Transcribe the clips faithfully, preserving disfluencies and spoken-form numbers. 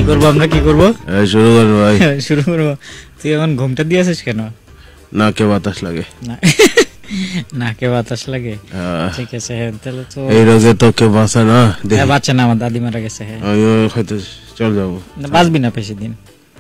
করবো আমরা, কি করবো? শুরু কর ভাই। শুরু করবো। তুই এখন ঘুমটা দিয়েছিস কেন? নাকে বাতাস লাগে। নাকে বাতাস লাগে, ঠিক আছে। হ্যাঁ তাহলে তো এই রোগে তো কেউ বাঁচে না। বাচ্চা না, আমার দাদি মারা গেছে। হ্যাঁ আমি হয়তো চল যাবো। বাঁচবি না বেশি দিন।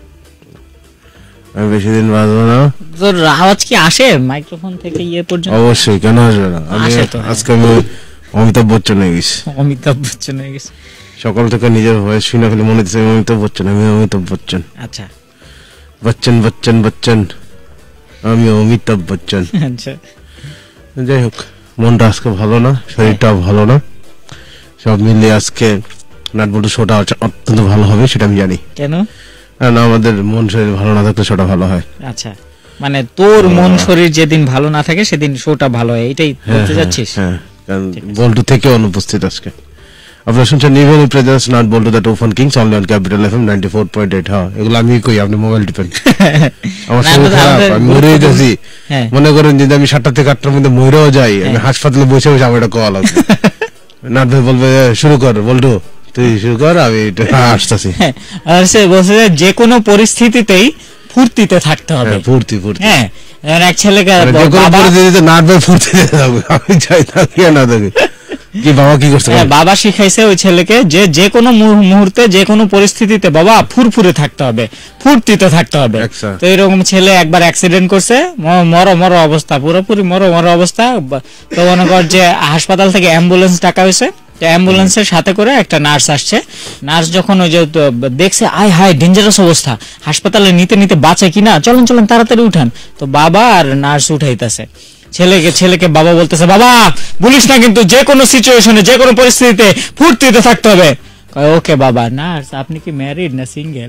আমি বেশি দিন বাঁচবো না। তোর আওয়াজ কি আসে মাইক্রোফোন থেকে ইয়ে পর্যন্ত? অবশ্যই, কেন আসবে না। আমি আজকে আমি অমিতাভ বচ্চন হয়ে গেছি। অমিতাভ বচ্চন হয়ে গেছি। সকাল থেকে নিজের ভয়েস শুনে খালি মনে হচ্ছে অমিতাভ বচ্চন, আমি অমিতাভ বচ্চন। আচ্ছা, বচ্চন বচ্চন বচ্চন, আমি অমিতাভ বচ্চন। আচ্ছা, যাই হোক, মনটা আজকে ভালো না, শরীরটাও ভালো না, সব মিলিয়ে আজকে নাটবল্টু শোটা অত্যন্ত ভালো হবে, সেটা আমি জানি। কেন? কারণ আমাদের মন শরীর ভালো না থাকলে শোটা ভালো হয়। আচ্ছা, মানে তোর মন শরীর যেদিন ভালো না থাকে সেদিন শোটা ভালো হয়, এটাই বলতে যাচ্ছিস? হ্যাঁ, কারণ বল্টু থেকে অনুপস্থিত আজকে। আপনারা শুনছেন নিভেন প্রেজেন্স নট বল্টু the two fun kings only on Capital FM ninety four point eight. হ্যাঁ, এগুলো আমি কই, আপনি মোবাইল টিপেন। আমার শরীর খারাপ, আমি মরে যাচ্ছি। মনে করেন যদি আমি সাতটা থেকে আটটার মধ্যে মরেও যাই, আমি হাসপাতালে বসে বসে আমার এটা কল লাগবে। নাট ভাই বলবে শুরু কর বল্টু, তুই শুরু কর, আমি আসতেছি। আর সে বলছে যে কোনো পরিস্থিতিতেই ফুর্তিতে থাকতে হবে। ফুর্তি ফুর্তি, হ্যাঁ। এক ছেলেকে নাট ভাই ফুর্তিতে থাকবে, আমি চাই থাকি না থাকি। কি বাবা কি করছে? বাবা শিখাইছে ওই ছেলেকে যে যে কোনো মুহূর্তে যে কোনো পরিস্থিতিতে বাবা ফুরফুরে থাকতে হবে, ফুর্তিতে থাকতে হবে। তো এরকম ছেলে একবার অ্যাক্সিডেন্ট করছে, মরো মরো অবস্থা, পুরোপুরি মরো মরো অবস্থা। তো মনে কর যে হাসপাতাল থেকে অ্যাম্বুলেন্স ডাকা হয়েছে, অ্যাম্বুলেন্সের সাথে করে একটা নার্স আসছে। নার্স যখন ওই যে দেখছে আয় হায় ডেঞ্জারাস অবস্থা, হাসপাতালে নিতে নিতে বাঁচে কিনা, চলেন চলেন তাড়াতাড়ি উঠান। তো বাবা আর নার্স উঠাইতেছে ছেলেকে। ছেলেকে বাবা বলতেছে বাবা বলিস না কিন্তু, যে কোনো সিচুয়েশনে যে কোনো পরিস্থিতিতে ফুর্তিতে থাকতে হবে। ওকে বাবা। নার্স আপনি কি ম্যারিড না সিঙ্গেল?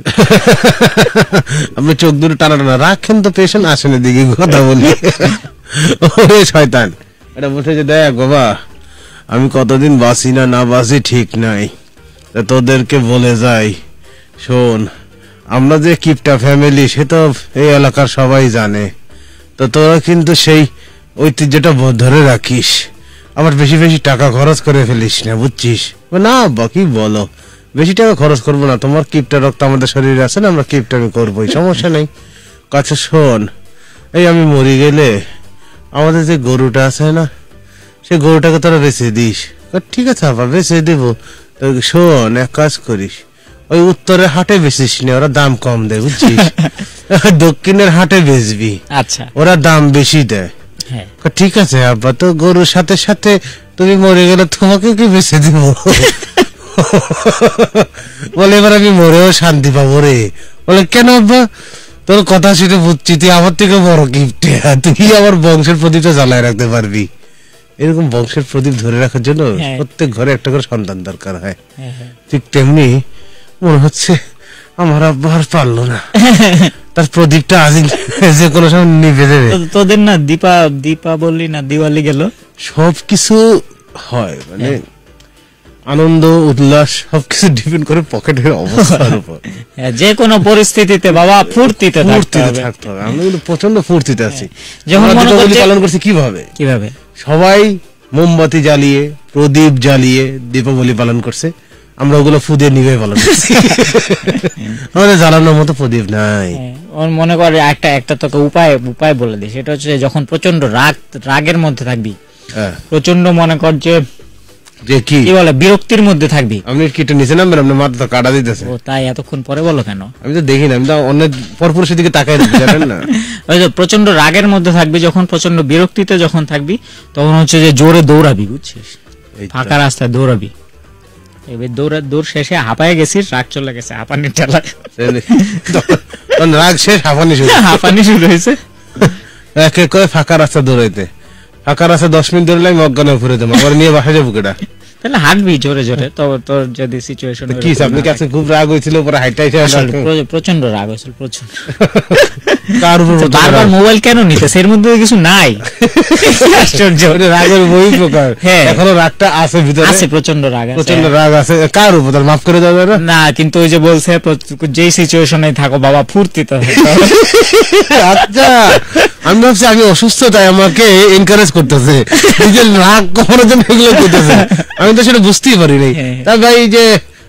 আপনি চোখ দুটো টানা টানা রাখেন তো, পেশেন্ট আসেন দিকে কথা বলি। ওরে শয়তান, এটা বলছে যে দেখ বাবা আমি কতদিন বাঁচি না না বাঁচি ঠিক নাই, তোদেরকে বলে যাই শোন, আমরা যে কিপটা ফ্যামিলি সে তো এই এলাকার সবাই জানে, তো তোরা কিন্তু সেই ঐতিহ্যটা ধরে রাখিস, আবার বেশি বেশি টাকা খরচ করে ফেলিস না, বুঝছিস? না বাকি বলো, বেশি টাকা খরচ করবো না, তোমার কিপটা রক্ত আমাদের শরীরে আছে না, আমরা কিপটা আমি করবোই, সমস্যা নেই। আচ্ছা শোন, এই আমি মরি গেলে আমাদের যে গরুটা আছে না, সে গরুটাকে তোরা বেঁচে দিস। ঠিক আছে আপা বেঁচে দেবো। শোন এক কাজ করিস, ওই উত্তরের হাটে বেচিস না, ওরা দাম কম দেয়, বুঝছিস? দক্ষিণের হাটে বেচবি, আচ্ছা ওরা দাম বেশি দেয়। ঠিক আছে আব্বা, তো গরুর সাথে সাথে তুমি মরে গেলে তোমাকে কি বেঁচে দিব? বলে এবার আমি মরেও শান্তি পাবো রে। বলে কেন আব্বা? তোর কথা শুনে বুঝছি তুই আমার থেকে বড় গিফট, তুই আমার বংশের প্রদীপটা জ্বালায় রাখতে পারবি। এরকম বংশের প্রদীপ ধরে রাখার জন্য প্রত্যেক ঘরে একটা করে সন্তান দরকার হয়। ঠিক তেমনি মনে হচ্ছে আমার আব্বা আর পারলো না, তার প্রদীপটা আজ যে কোনো সময় নিভে দেবে। তোদের না দীপা দীপাবলি না দিওয়ালি গেল, সবকিছু হয় মানে আনন্দ উল্লাস সবকিছু ডিপেন্ড করে পকেটের অবস্থার উপর। যে কোনো পরিস্থিতিতে বাবা ফুর্তিতে থাকতে হবে। আমরা কিন্তু প্রচন্ড ফুর্তিতে আছি। যখন দীপাবলি পালন করছি কিভাবে কিভাবে সবাই মোমবাতি জ্বালিয়ে প্রদীপ জ্বালিয়ে দীপাবলি পালন করছে, আমরা ওগুলো ফুদে নিভে পালন করছি। আমাদের জ্বালানোর মতো প্রদীপ নাই। ওর মনে করে একটা একটা তোকে উপায় উপায় বলে দিই, সেটা হচ্ছে যখন প্রচন্ড রাগ রাগের মধ্যে থাকবি, প্রচন্ড মনে কর যে যে কি বলে বিরক্তির মধ্যে থাকবি, আপনি কিটা নিচে নামবেন, আপনার মাথা তো কাটা দিতেছে। ও তাই এতক্ষণ পরে বলো কেন? আমি তো দেখি না, আমি তো অন্য পরপুরুষের দিকে তাকাই জানেন না। ওই যে প্রচন্ড রাগের মধ্যে থাকবি, যখন প্রচন্ড বিরক্তিতে যখন থাকবি তখন হচ্ছে যে জোরে দৌড়াবি, বুঝছিস? ফাঁকা রাস্তায় দৌড়াবি। এবার দৌড়া দৌড় শেষে হাঁপায়ে গেছিস, রাগ চলে গেছে, হাঁপানির ঠেলা রাগ শেষ হাঁপানি শুরু হাঁপানি শুরু হয়েছে। এক এক করে ফাঁকা রাস্তা দৌড়াইতে, ফাঁকা রাস্তা দশ মিনিট দৌড়লে আমি অজ্ঞান হয়ে ঘুরে দেবো, আবার নিয়ে বাসা যাবো কেটা। তাহলে হাঁটবি জোরে জোরে, তো তোর যদি সিচুয়েশন কি আপনি কাছে খুব রাগ হয়েছিল, পরে হাইটাই প্রচন্ড রাগ হয়েছিল প্রচন্ড। কার উপর বারবার মোবাইল কেন নিতেছে? এর মধ্যে কিছু নাই, আশ্চর্য। রাগের বই প্রকার, এখনো রাগটা আছে ভিতরে, আছে প্রচন্ড রাগ, প্রচন্ড রাগ আছে। কার উপর? তার মাফ করে দেওয়া না না, কিন্তু ওই যে বলছে যেই সিচুয়েশনে থাকো বাবা ফুর্তিতে। আচ্ছা আমি ভাবছি আমি অসুস্থ তাই আমাকে এনকারেজ করতেছে, নিজের রাগ কমানোর জন্য এগুলো করতেছে, আমি তো সেটা বুঝতেই পারি নাই। তা ভাই যে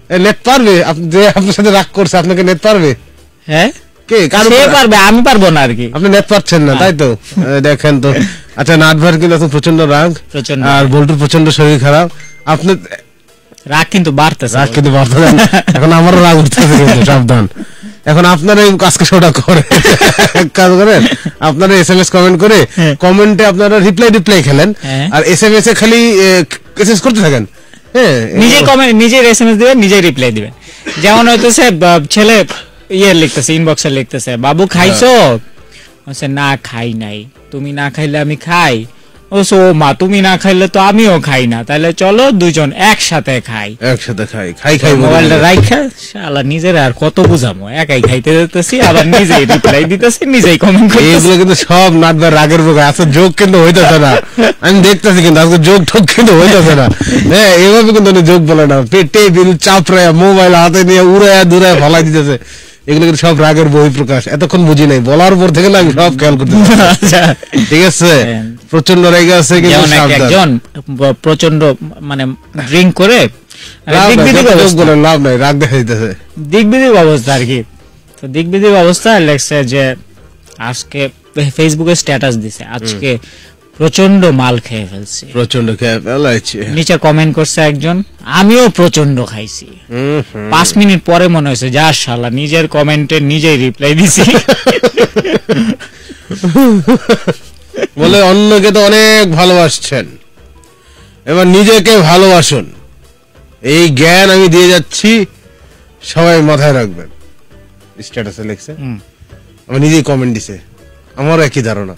নেট পারবে? আপনি যে আপনার সাথে রাগ করছে আপনাকে নেট পারবে? হ্যাঁ কে কার সে পারবে, আমি পারবো না আর কি। আপনি নেট পাচ্ছেন না তাই তো? দেখেন তো। আচ্ছা নাট ভাইয়ের কিন্তু এখন প্রচন্ড রাগ, প্রচন্ড, আর বল্টুর প্রচন্ড শরীর খারাপ। আপনি রাগ কিন্তু বাড়তেছে, রাগ কিন্তু বাড়তেছে। এখন আমারও রাগ উঠতেছে কিন্তু, সাবধান। এখন আপনারা এই কাজকে শোটা করে কাজ করেন, আপনারা এসএমএস কমেন্ট করে কমেন্টে আপনারা রিপ্লাই রিপ্লাই খেলেন, আর এসএমএস এ খালি এসএমএস করতে থাকেন। হ্যাঁ নিজে কমেন্ট, নিজে এসএমএস দিবেন, নিজে রিপ্লাই দিবেন। যেমন হইতেছে ছেলে ইয়ে লিখতেছে, ইনবক্সে লিখতেছে, বাবু খাইছো? বলছে না খাই নাই। তুমি না খাইলে আমি খাই? ও সো মা তুমি না খাইলে তো আমিও খাই না, তাহলে চলো দুজন একসাথে খাই। একসাথে খাই খাই খাই মোবাইলটা রাইখা শালা নিজের আর কত বুঝামো, একাই খাইতে দিতেছি আবার নিজেই রিপ্লাই দিতেছি, নিজেই কমেন্ট করতেছি। এগুলো কিন্তু সব নাটবার রাগের বোকা। আচ্ছা যোগ কিন্তু হইতেছে না, আমি দেখতেছি কিন্তু আজকে যোগ ঠোক কিন্তু হইতেছে না। হ্যাঁ এভাবে কিন্তু যোগ বলে না, টেবিল চাপড়ায় মোবাইল হাতে নিয়ে উড়ায় দূরায় ফলাই দিতেছে। এগুলো কিন্তু সব রাগের বই প্রকাশ। এতক্ষণ বুঝি নাই, বলার পর থেকে না আমি সব খেয়াল করতে। ঠিক আছে, প্রচন্ড রেগে আছে কিন্তু একজন প্রচন্ড মানে ড্রিঙ্ক করে লাভ নাই, রাগ দেখা দিতেছে। দিকবিদিক অবস্থা আর কি। তো দিকবিদিক অবস্থা লেখছে যে আজকে ফেসবুকে স্ট্যাটাস দিছে, আজকে প্রচন্ড মাল খেয়ে ফেলছি, প্রচন্ড খেয়ে ফেলাইছি। নিচে কমেন্ট করছে একজন, আমিও প্রচন্ড খাইছি। পাঁচ মিনিট পরে মনে হয়েছে যা শালা নিজের কমেন্টে নিজেই রিপ্লাই দিছি। বলে অন্যকে তো অনেক ভালোবাসছেন, এবার নিজেকে ভালোবাসুন, এই জ্ঞান আমি দিয়ে যাচ্ছি, সবাই মাথায় রাখবেন। স্ট্যাটাসে লিখছে, আমার নিজেই কমেন্ট দিছে, আমারও একই ধারণা।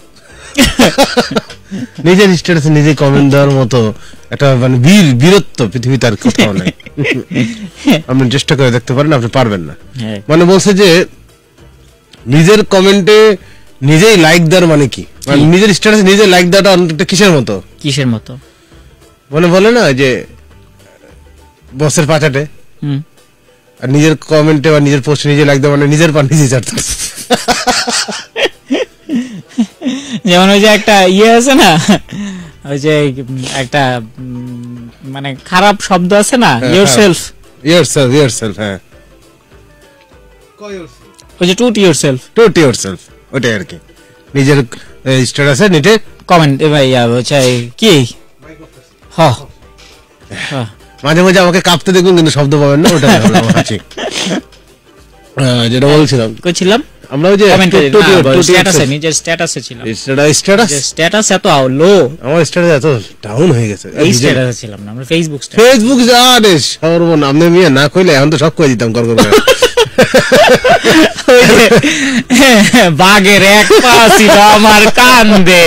নিজের স্ট্যাটাসে নিজে কমেন্ট দেওয়ার মতো একটা মানে বীর বীরত্ব পৃথিবীতে আর কোথাও নেই। আপনি চেষ্টা করে দেখতে পারেন, আপনি পারবেন না। মানে বলছে যে নিজের কমেন্টে নিজেই লাইক দেওয়ার মানে কি, মানে নিজের স্ট্যাটাসে নিজে লাইক দেওয়াটা অনেকটা কিসের মতো? কিসের মতো? মানে বলে না যে বসের পাচাটে, আর নিজের কমেন্টে বা নিজের পোস্টে নিজে লাইক দেওয়া মানে নিজের পা নিজে চাটতে। যেমন ওই যে একটা ইয়ে আছে না, ওই যে একটা মানে খারাপ শব্দ আছে না, yourself yourself yourself হ্যাঁ, ওই যে টুট yourself টুট yourself ওটাই আর কি। নিজের স্ট্যাটাসে নিজে কমেন্ট ভাই হচ্ছে কি হ মাঝে মাঝে আমাকে কাঁপতে দেখুন কিন্তু শব্দ পাবেন না, ওটা আছে যেটা বলছিলাম। কইছিলাম আমরা ওই যে স্ট্যাটাসে নিজের স্ট্যাটাসে ছিলাম, স্ট্যাটাস স্ট্যাটাস এত লো, আমার স্ট্যাটাস এত ডাউন হয়ে গেছে। এই স্ট্যাটাসে ছিলাম না আমরা, ফেসবুক ফেসবুক জানিস সর্বনাম নে মিয়া, না কইলে এখন তো সব কই দিতাম কর করে। বাঘের এক পা ছিল আমার কান্দে,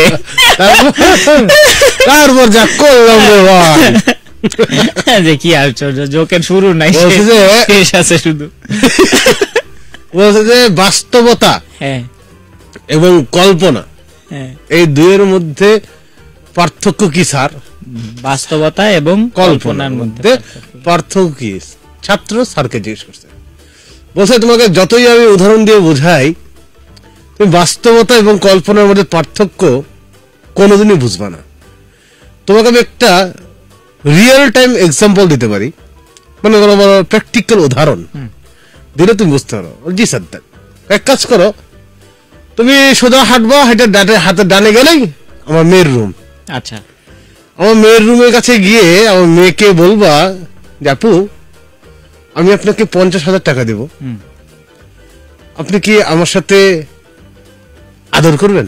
তারপর যা করলাম রে ভাই। যে কি আশ্চর্য, জোকের শুরু নাই শেষ আছে শুধু। বলছে যে বাস্তবতা এবং কল্পনা এই দুইয়ের মধ্যে পার্থক্য কি স্যার? বাস্তবতা এবং কল্পনার মধ্যে পার্থক্য কি? ছাত্র স্যারকে জিজ্ঞেস করছে, বলছে তোমাকে যতই আমি উদাহরণ দিয়ে বোঝাই, তুমি বাস্তবতা এবং কল্পনার মধ্যে পার্থক্য কোনোদিনই বুঝবা না। তোমাকে আমি একটা রিয়েল টাইম এক্সাম্পল দিতে পারি, মানে প্র্যাকটিক্যাল উদাহরণ দিলে তুমি বুঝতে পারো। জি স্যার, এক কাজ করো, তুমি সোজা হাঁটবা, হেঁটে হাতের ডানে গেলেই আমার মেয়ের রুম। আচ্ছা, আমার মেয়ের রুমের কাছে গিয়ে আমার মেয়েকে বলবা যে আপু আমি আপনাকে পঞ্চাশ হাজার টাকা দেব, আপনি কি আমার সাথে আদর করবেন?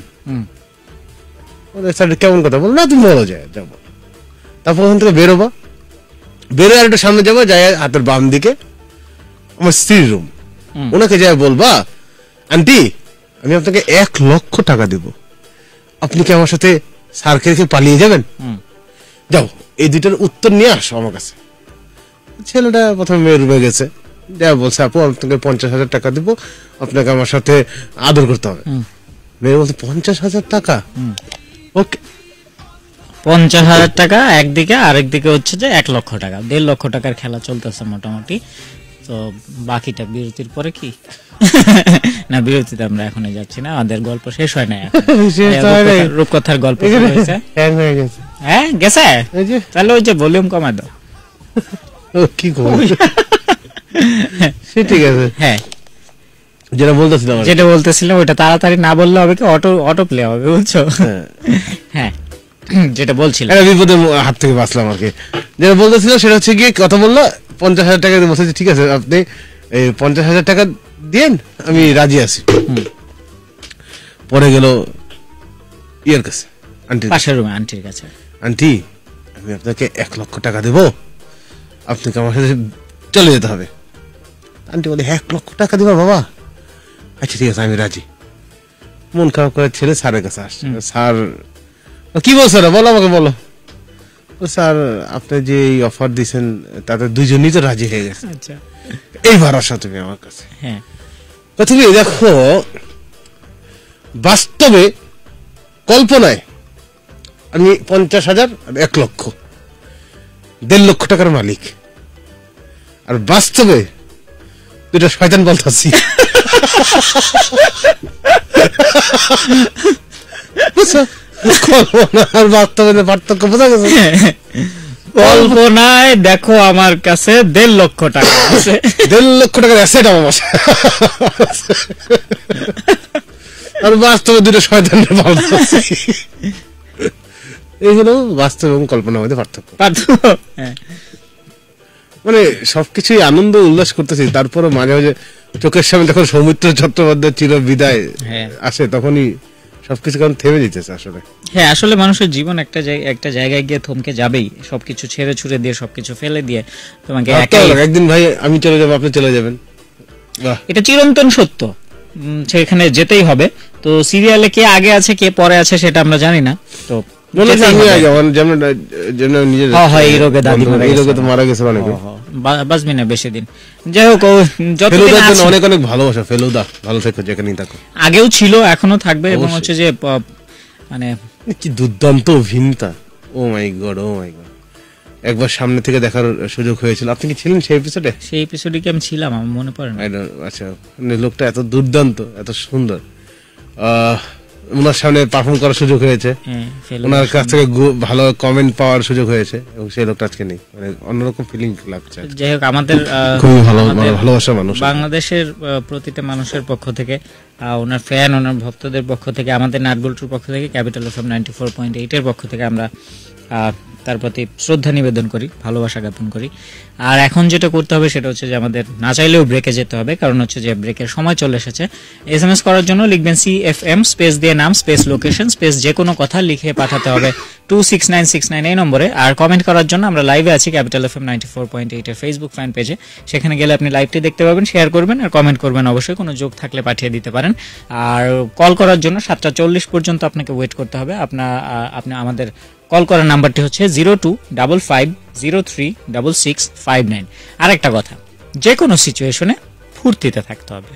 কেমন কথা বল না, তুমি বলো যায় যাবো। তারপর ওখান থেকে বেরোবা, বেরোয় আর একটু সামনে যাবো, যাই হাতের বাম দিকে আমার স্ত্রীর রুম, ওনাকে যাই বলবা আন্টি আমি আপনাকে এক লক্ষ টাকা দেব, আপনি কি আমার সাথে স্যারকে রেখে পালিয়ে যাবেন? যাও এই দুইটার উত্তর নিয়ে আসো আমার কাছে। ছেলেটা প্রথমে মেয়ের রুমে গেছে, যা বলছে আপু আপনাকে পঞ্চাশ হাজার টাকা দিব, আপনাকে আমার সাথে আদর করতে হবে। মেয়ে বলছে পঞ্চাশ হাজার টাকা? ওকে, পঞ্চাশ হাজার টাকা একদিকে, আরেকদিকে হচ্ছে যে এক লক্ষ টাকা, দেড় লক্ষ টাকার খেলা চলতেছে মোটামুটি। তো বাকিটা বিরতির পরে কি না, বিরতিতে আমরা এখনই যাচ্ছি না, আমাদের গল্প শেষ হয় না, রূপকথার গল্প হয়েছে। হ্যাঁ গেছে, তাহলে ওই যে ভলিউম কমায় দাও। কি সে ঠিক আছে। হ্যাঁ যেটা বলতেছিলাম যেটা বলতেছিলাম ওটা তাড়াতাড়ি না বললে হবে কি অটো অটো প্লে হবে বুঝছো। হ্যাঁ যেটা বলছিলাম বিপদের হাত থেকে বাঁচলাম আর কি। যেটা বলতেছিলাম সেটা হচ্ছে গিয়ে কথা বললো পঞ্চাশ হাজার টাকা বলছে ঠিক আছে আপনি এই পঞ্চাশ হাজার টাকা দিন আমি রাজি আছি। পরে গেল ইয়ের কাছে আন্টি পাশের রুমে আন্টির কাছে, আন্টি আমি আপনাকে এক লক্ষ টাকা দেবো আপনাকে আমার সাথে চলে যেতে হবে। আন্টি বলে এক লক্ষ টাকা দিবা বাবা, আচ্ছা ঠিক আছে আমি রাজি। মন খারাপ করে ছেলে স্যারের কাছে আসছে। স্যার কি বলছো না বলো আমাকে বলো। স্যার আপনি যে অফার দিয়েছেন তাতে দুজনই তো রাজি হয়ে গেছে, এইবার আসো তুমি আমার কাছে। তুমি দেখো বাস্তবে কল্পনায় আমি পঞ্চাশ হাজার এক লক্ষ দেড় লক্ষ টাকার মালিক, আর বাস্তবে দুটা শয়তান বলতাছি। আর বাস্তবে পার্থক্য বোঝা গেছে। কল্পনায় দেখো আমার কাছে দেড় লক্ষ টাকা আছে, দেড় লক্ষ টাকার অ্যাসেট আমার বাসা, আর বাস্তবে দুটো শয়তানের বলতাছি। এই হলো বাস্তব এবং কল্পনার মধ্যে পার্থক্য। মানে সবকিছুই আনন্দ উল্লাস করতেছি, তারপরে মাঝে মাঝে চোখের সামনে যখন সৌমিত্র চট্টোপাধ্যায় চির বিদায় আসে তখনই সবকিছু কারণ থেমে যেতেছে আসলে। হ্যাঁ আসলে মানুষের জীবন একটা একটা জায়গায় গিয়ে থমকে যাবেই, সবকিছু ছেড়ে ছুড়ে দিয়ে সবকিছু ফেলে দিয়ে তোমাকে একদিন ভাই আমি চলে যাবো আপনি চলে যাবেন, এটা চিরন্তন সত্য, সেখানে যেতেই হবে। তো সিরিয়ালে কে আগে আছে কে পরে আছে সেটা আমরা জানি না, তো বাঁচবি না বেশি দিন। যাই হোক অনেক অনেক ভালোবাসা ফেলুদা, ভালো থেকো যেখানেই থাকো। আগেও ছিল এখনো থাকবে, এবং হচ্ছে যে মানে কি দুর্দান্ত অভিনেতা, ও মাই গড ও মাই গড। একবার সামনে থেকে দেখার সুযোগ হয়েছিল, আপনি কি ছিলেন সেই এপিসোডে? সেই এপিসোডে কি আমি ছিলাম আমার মনে পড়ে না। আচ্ছা লোকটা এত দুর্দান্ত এত সুন্দর, আহ ওনার সামনে পারফর্ম করার সুযোগ হয়েছে, ওনার কাছ থেকে ভালো কমেন্ট পাওয়ার সুযোগ হয়েছে, এবং সেই লোকটা আজকে নেই, মানে অন্যরকম ফিলিং লাগছে। যাই হোক আমাদের খুবই ভালো ভালোবাসা মানুষ, বাংলাদেশের প্রতিটা মানুষের পক্ষ থেকে, ওনার ফ্যান ওনার ভক্তদের পক্ষ থেকে, আমাদের নাটবল্টুর পক্ষ থেকে, Capital FM ninety four point eight এর পক্ষ থেকে আমরা তার প্রতি শ্রদ্ধা নিবেদন করি, ভালোবাসা জ্ঞাপন করি। আর এখন যেটা করতে হবে সেটা হচ্ছে যে আমাদের না চাইলেও ব্রেকে যেতে হবে, কারণ হচ্ছে যে ব্রেকের সময় চলে এসেছে। এস এম এস করার জন্য লিখবেন সি এফ এম স্পেস দিয়ে নাম স্পেস লোকেশন স্পেস যে কোনো কথা লিখে পাঠাতে হবে two six nine six nine এই নম্বরে। আর কমেন্ট করার জন্য আমরা লাইভে আছি Capital F M ninety four point eight এর ফেসবুক ফ্যান পেজে, সেখানে গেলে আপনি লাইভটি দেখতে পাবেন, শেয়ার করবেন আর কমেন্ট করবেন, অবশ্যই কোনো যোগ থাকলে পাঠিয়ে দিতে পারেন। আর কল করার জন্য সাতটা চল্লিশ পর্যন্ত আপনাকে ওয়েট করতে হবে। আপনার আপনি আমাদের কল করার নাম্বারটি হচ্ছে zero two double five zero three double six five nine. আর একটা কথা, যে কোনো সিচুয়েশনে ফুর্তিতে থাকতে হবে।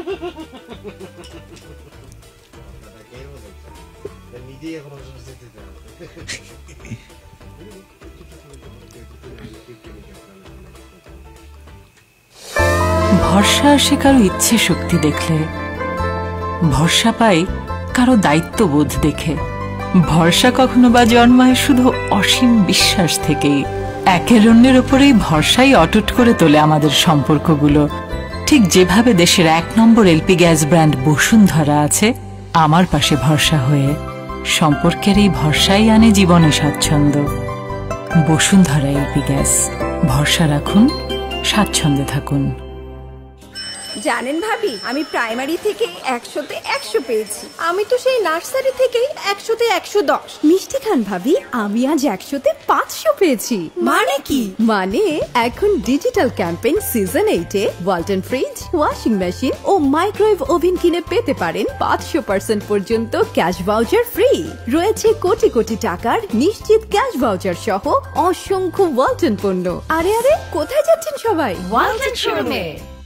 ভরসা আসে কারো ইচ্ছে শক্তি দেখলে, ভরসা পাই কারো দায়িত্ববোধ দেখে, ভরসা কখনো বা জন্মায় শুধু অসীম বিশ্বাস থেকেই। একের অন্যের উপরেই ভরসাই অটুট করে তোলে আমাদের সম্পর্কগুলো। ঠিক যেভাবে দেশের এক নম্বর এলপি গ্যাস ব্র্যান্ড বসুন্ধরা আছে আমার পাশে ভরসা হয়ে, সম্পর্কের এই ভরসাই আনে জীবনে স্বাচ্ছন্দ্য। বসুন্ধরা এলপি গ্যাস, ভরসা রাখুন, স্বাচ্ছন্দ্যে থাকুন। জানেন ভাবি, আমি প্রাইমারি থেকে একশোতে একশো পেয়েছি। আমি তো সেই নার্সারি থেকেই একশোতে একশো দশ। মিষ্টি খান ভাবি, আমি আজ একশোতে পাঁচশো পেয়েছি। মানে কি? মানে এখন ডিজিটাল ক্যাম্পেইন সিজন এইটে ওয়ালটন ফ্রিজ, ওয়াশিং মেশিন ও মাইক্রোওয়েভ ওভেন কিনে পেতে পারেন পাঁচশো পার্সেন্ট পর্যন্ত ক্যাশ ভাউচার ফ্রি। রয়েছে কোটি কোটি টাকার নিশ্চিত ক্যাশ ভাউচার সহ অসংখ্য ওয়ালটন পণ্য। আরে আরে কোথায় যাচ্ছেন সবাই? ওয়ালটন শোরুমে।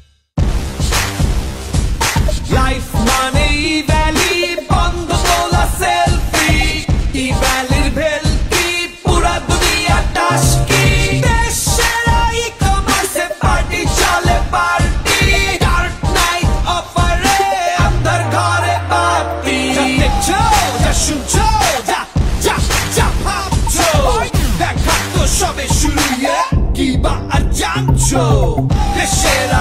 লাইফ মানে ভ্যালি বন্ধ তোলা সেলফি, ই ভ্যালির ভেলকি পুরা দুনিয়া টাস্কি। দেশের ই কমার্সে পার্টি চলে পার্টি, ডার্ক নাইট অফারে আপনার ঘরে পার্টি। যা দেখছো যা শুনছো যা যা যা ভাবছো, দেখা তো সবে শুরু, কি বা আর জানছো দেশের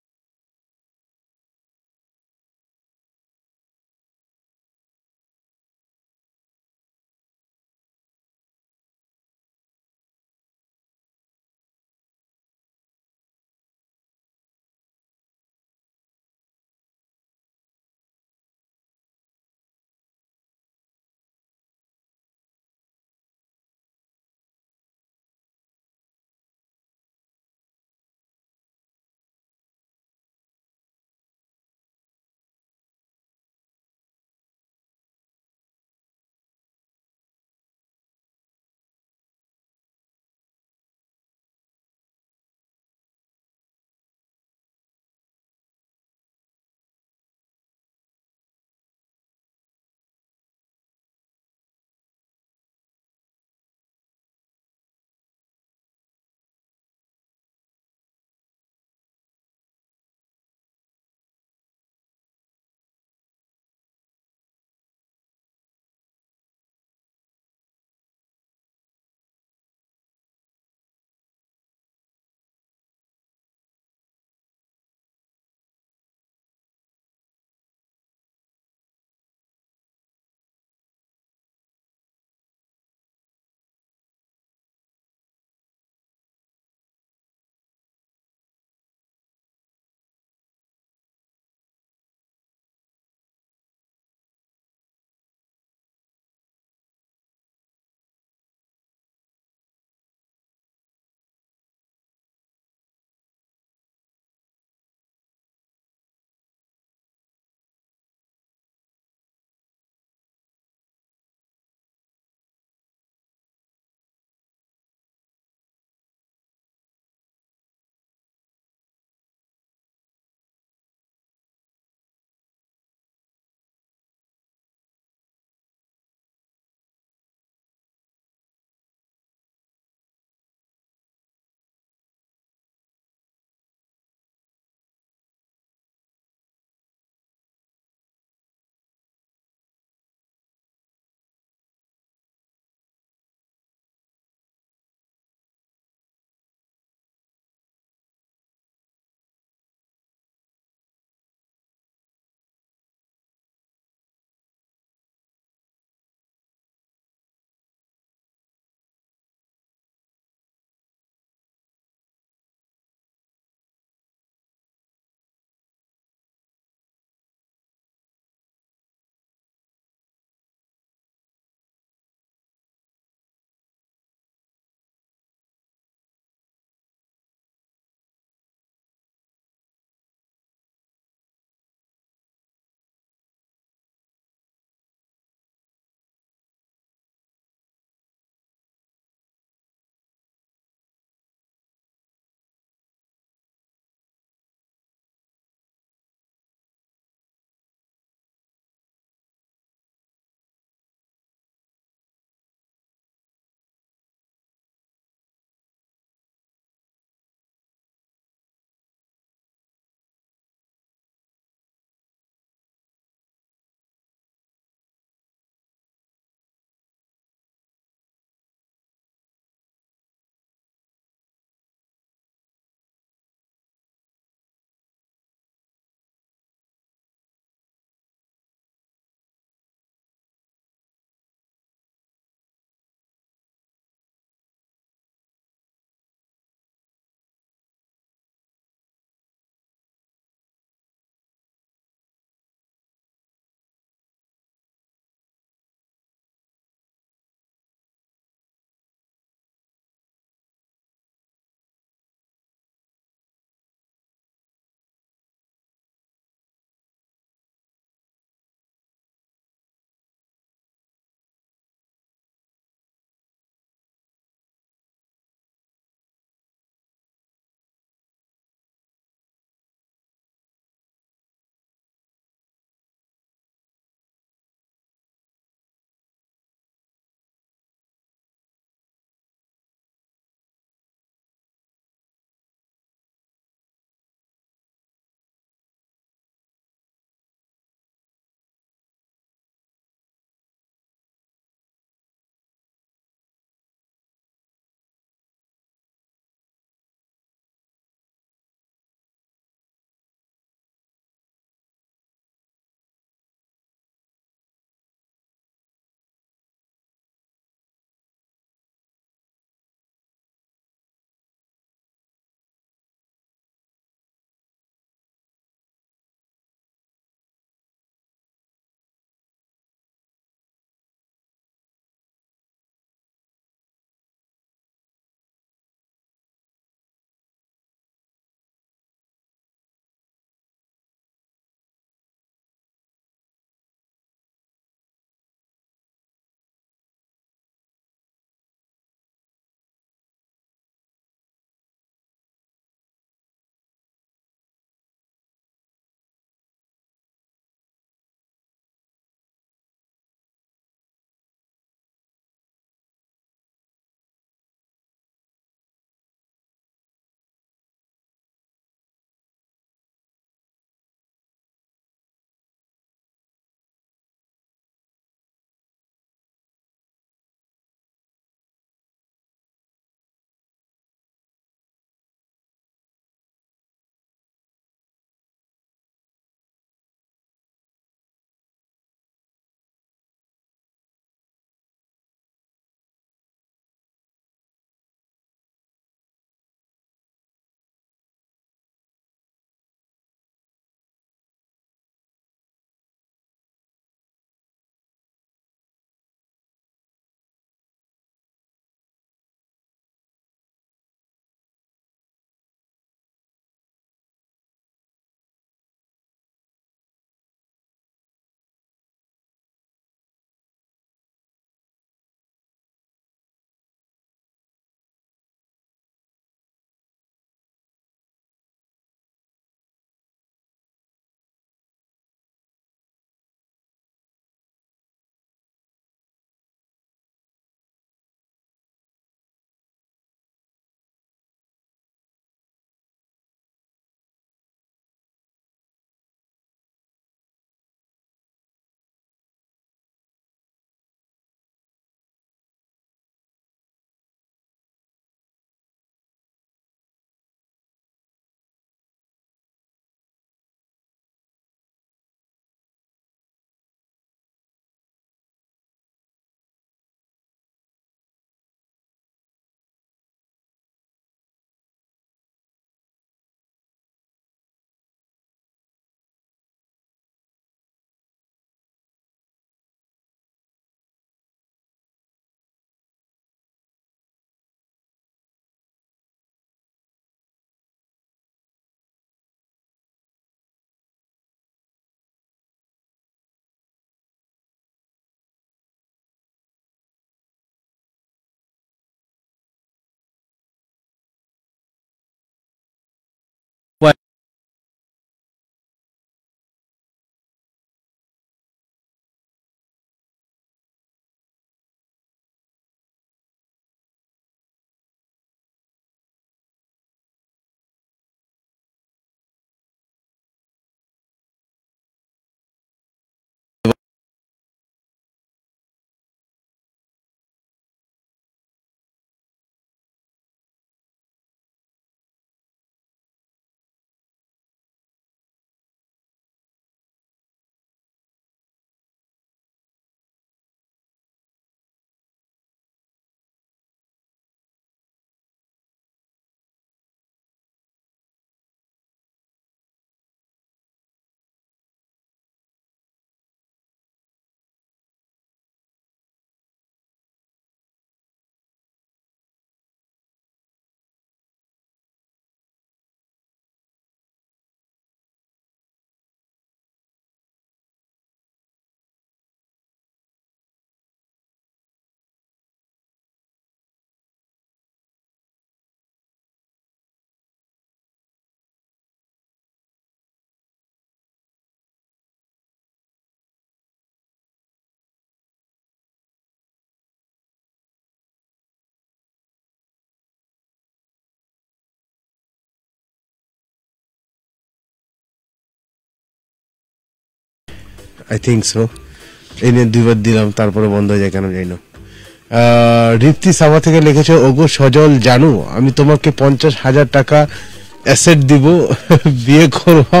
আই থিঙ্ক সো। এই নিয়ে দুইবার দিলাম, তারপরে বন্ধ হয়ে যায় কেন জানি না। রিপ্তি সাবা থেকে লিখেছে, ওগো সজল জানু, আমি তোমাকে পঞ্চাশ হাজার টাকা অ্যাসেট দিব, বিয়ে করবো।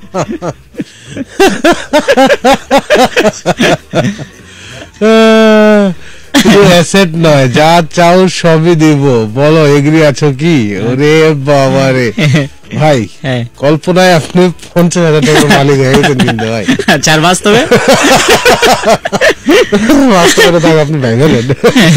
অ্যাসেট নয়, যা চাও সবই দিব, বলো এগ্রি আছো কি? ওরে বাবা রে ভাই, কল্পনায় আপনি পঞ্চাশ হাজার টাকার মালিক হয়ে গেছেন কিন্তু ভাই। চার বাস্তবে বাস্তবে থাক আপনি ব্যাঙ্গালোর।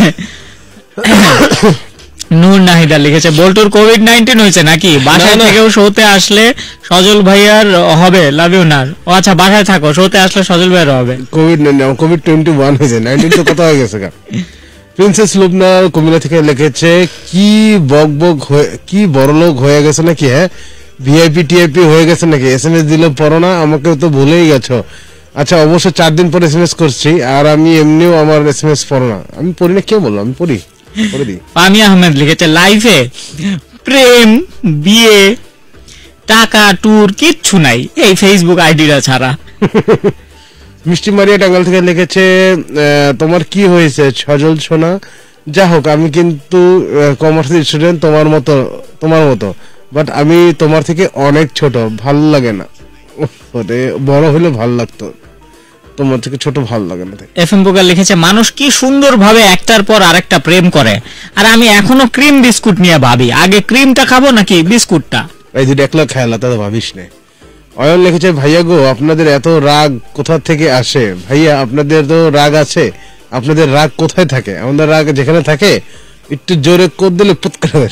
নূর নাহিদা লিখেছে, বল্টুর কোভিড নাইনটিন হয়েছে নাকি? বাসায় থেকেও শোতে আসলে সজল ভাইয়ার হবে, লাভ ইউ না। ও আচ্ছা, বাসায় থাকো, শোতে আসলে সজল ভাইয়ার হবে। COVID nineteen COVID twenty one হয়েছে, নাইনটিন তো কত হয়ে গেছে। প্রিন্সেস লুবনা কুমিল্লা থেকে লিখেছে, কি বক বক কি বড়লোক হয়ে গেছে নাকি? হ্যাঁ, ভিআইপি টিআইপি হয়ে গেছে নাকি? এস এম এস দিলে পড়ো না, আমাকে তো ভুলেই গেছো। আচ্ছা, অবশ্য চার দিন পর এস এম এস করছি, আর আমি এমনিও আমার এস এম এস পড়ো না। আমি পড়ি না, কে বললো? আমি পড়ি। ফামি আহমেদ লিখেছে, লাইফে প্রেম, বিয়ে, টাকা, ট্যুর কিচ্ছু নাই এই ফেসবুক আইডিটা ছাড়া। মিষ্টি মারিয়া টাঙ্গাল থেকে লিখেছে, তোমার কি হয়েছে সজল সোনা? যা হোক, আমি কিন্তু কমার্স স্টুডেন্ট তোমার মতো তোমার মতো বাট আমি তোমার থেকে অনেক ছোট, ভাল লাগে না। বড় হলে ভাল লাগতো, তোমার থেকে ছোট ভাল লাগে না। এফ এম পোকার লিখেছে, মানুষ কি সুন্দর ভাবে একটার পর আরেকটা প্রেম করে, আর আমি এখনো ক্রিম বিস্কুট নিয়ে ভাবি, আগে ক্রিমটা খাবো নাকি বিস্কুটটা? এই দুটো একলা খেলা, তা ভাবিস না। অয়ন লিখেছে, ভাইয়া গো, আপনাদের এত রাগ কোথা থেকে আসে? ভাইয়া, আপনাদের তো রাগ আছে, আপনাদের রাগ কোথায় থাকে? আমাদের রাগ যেখানে থাকে একটু জোরে কোদ দিলে পুত করে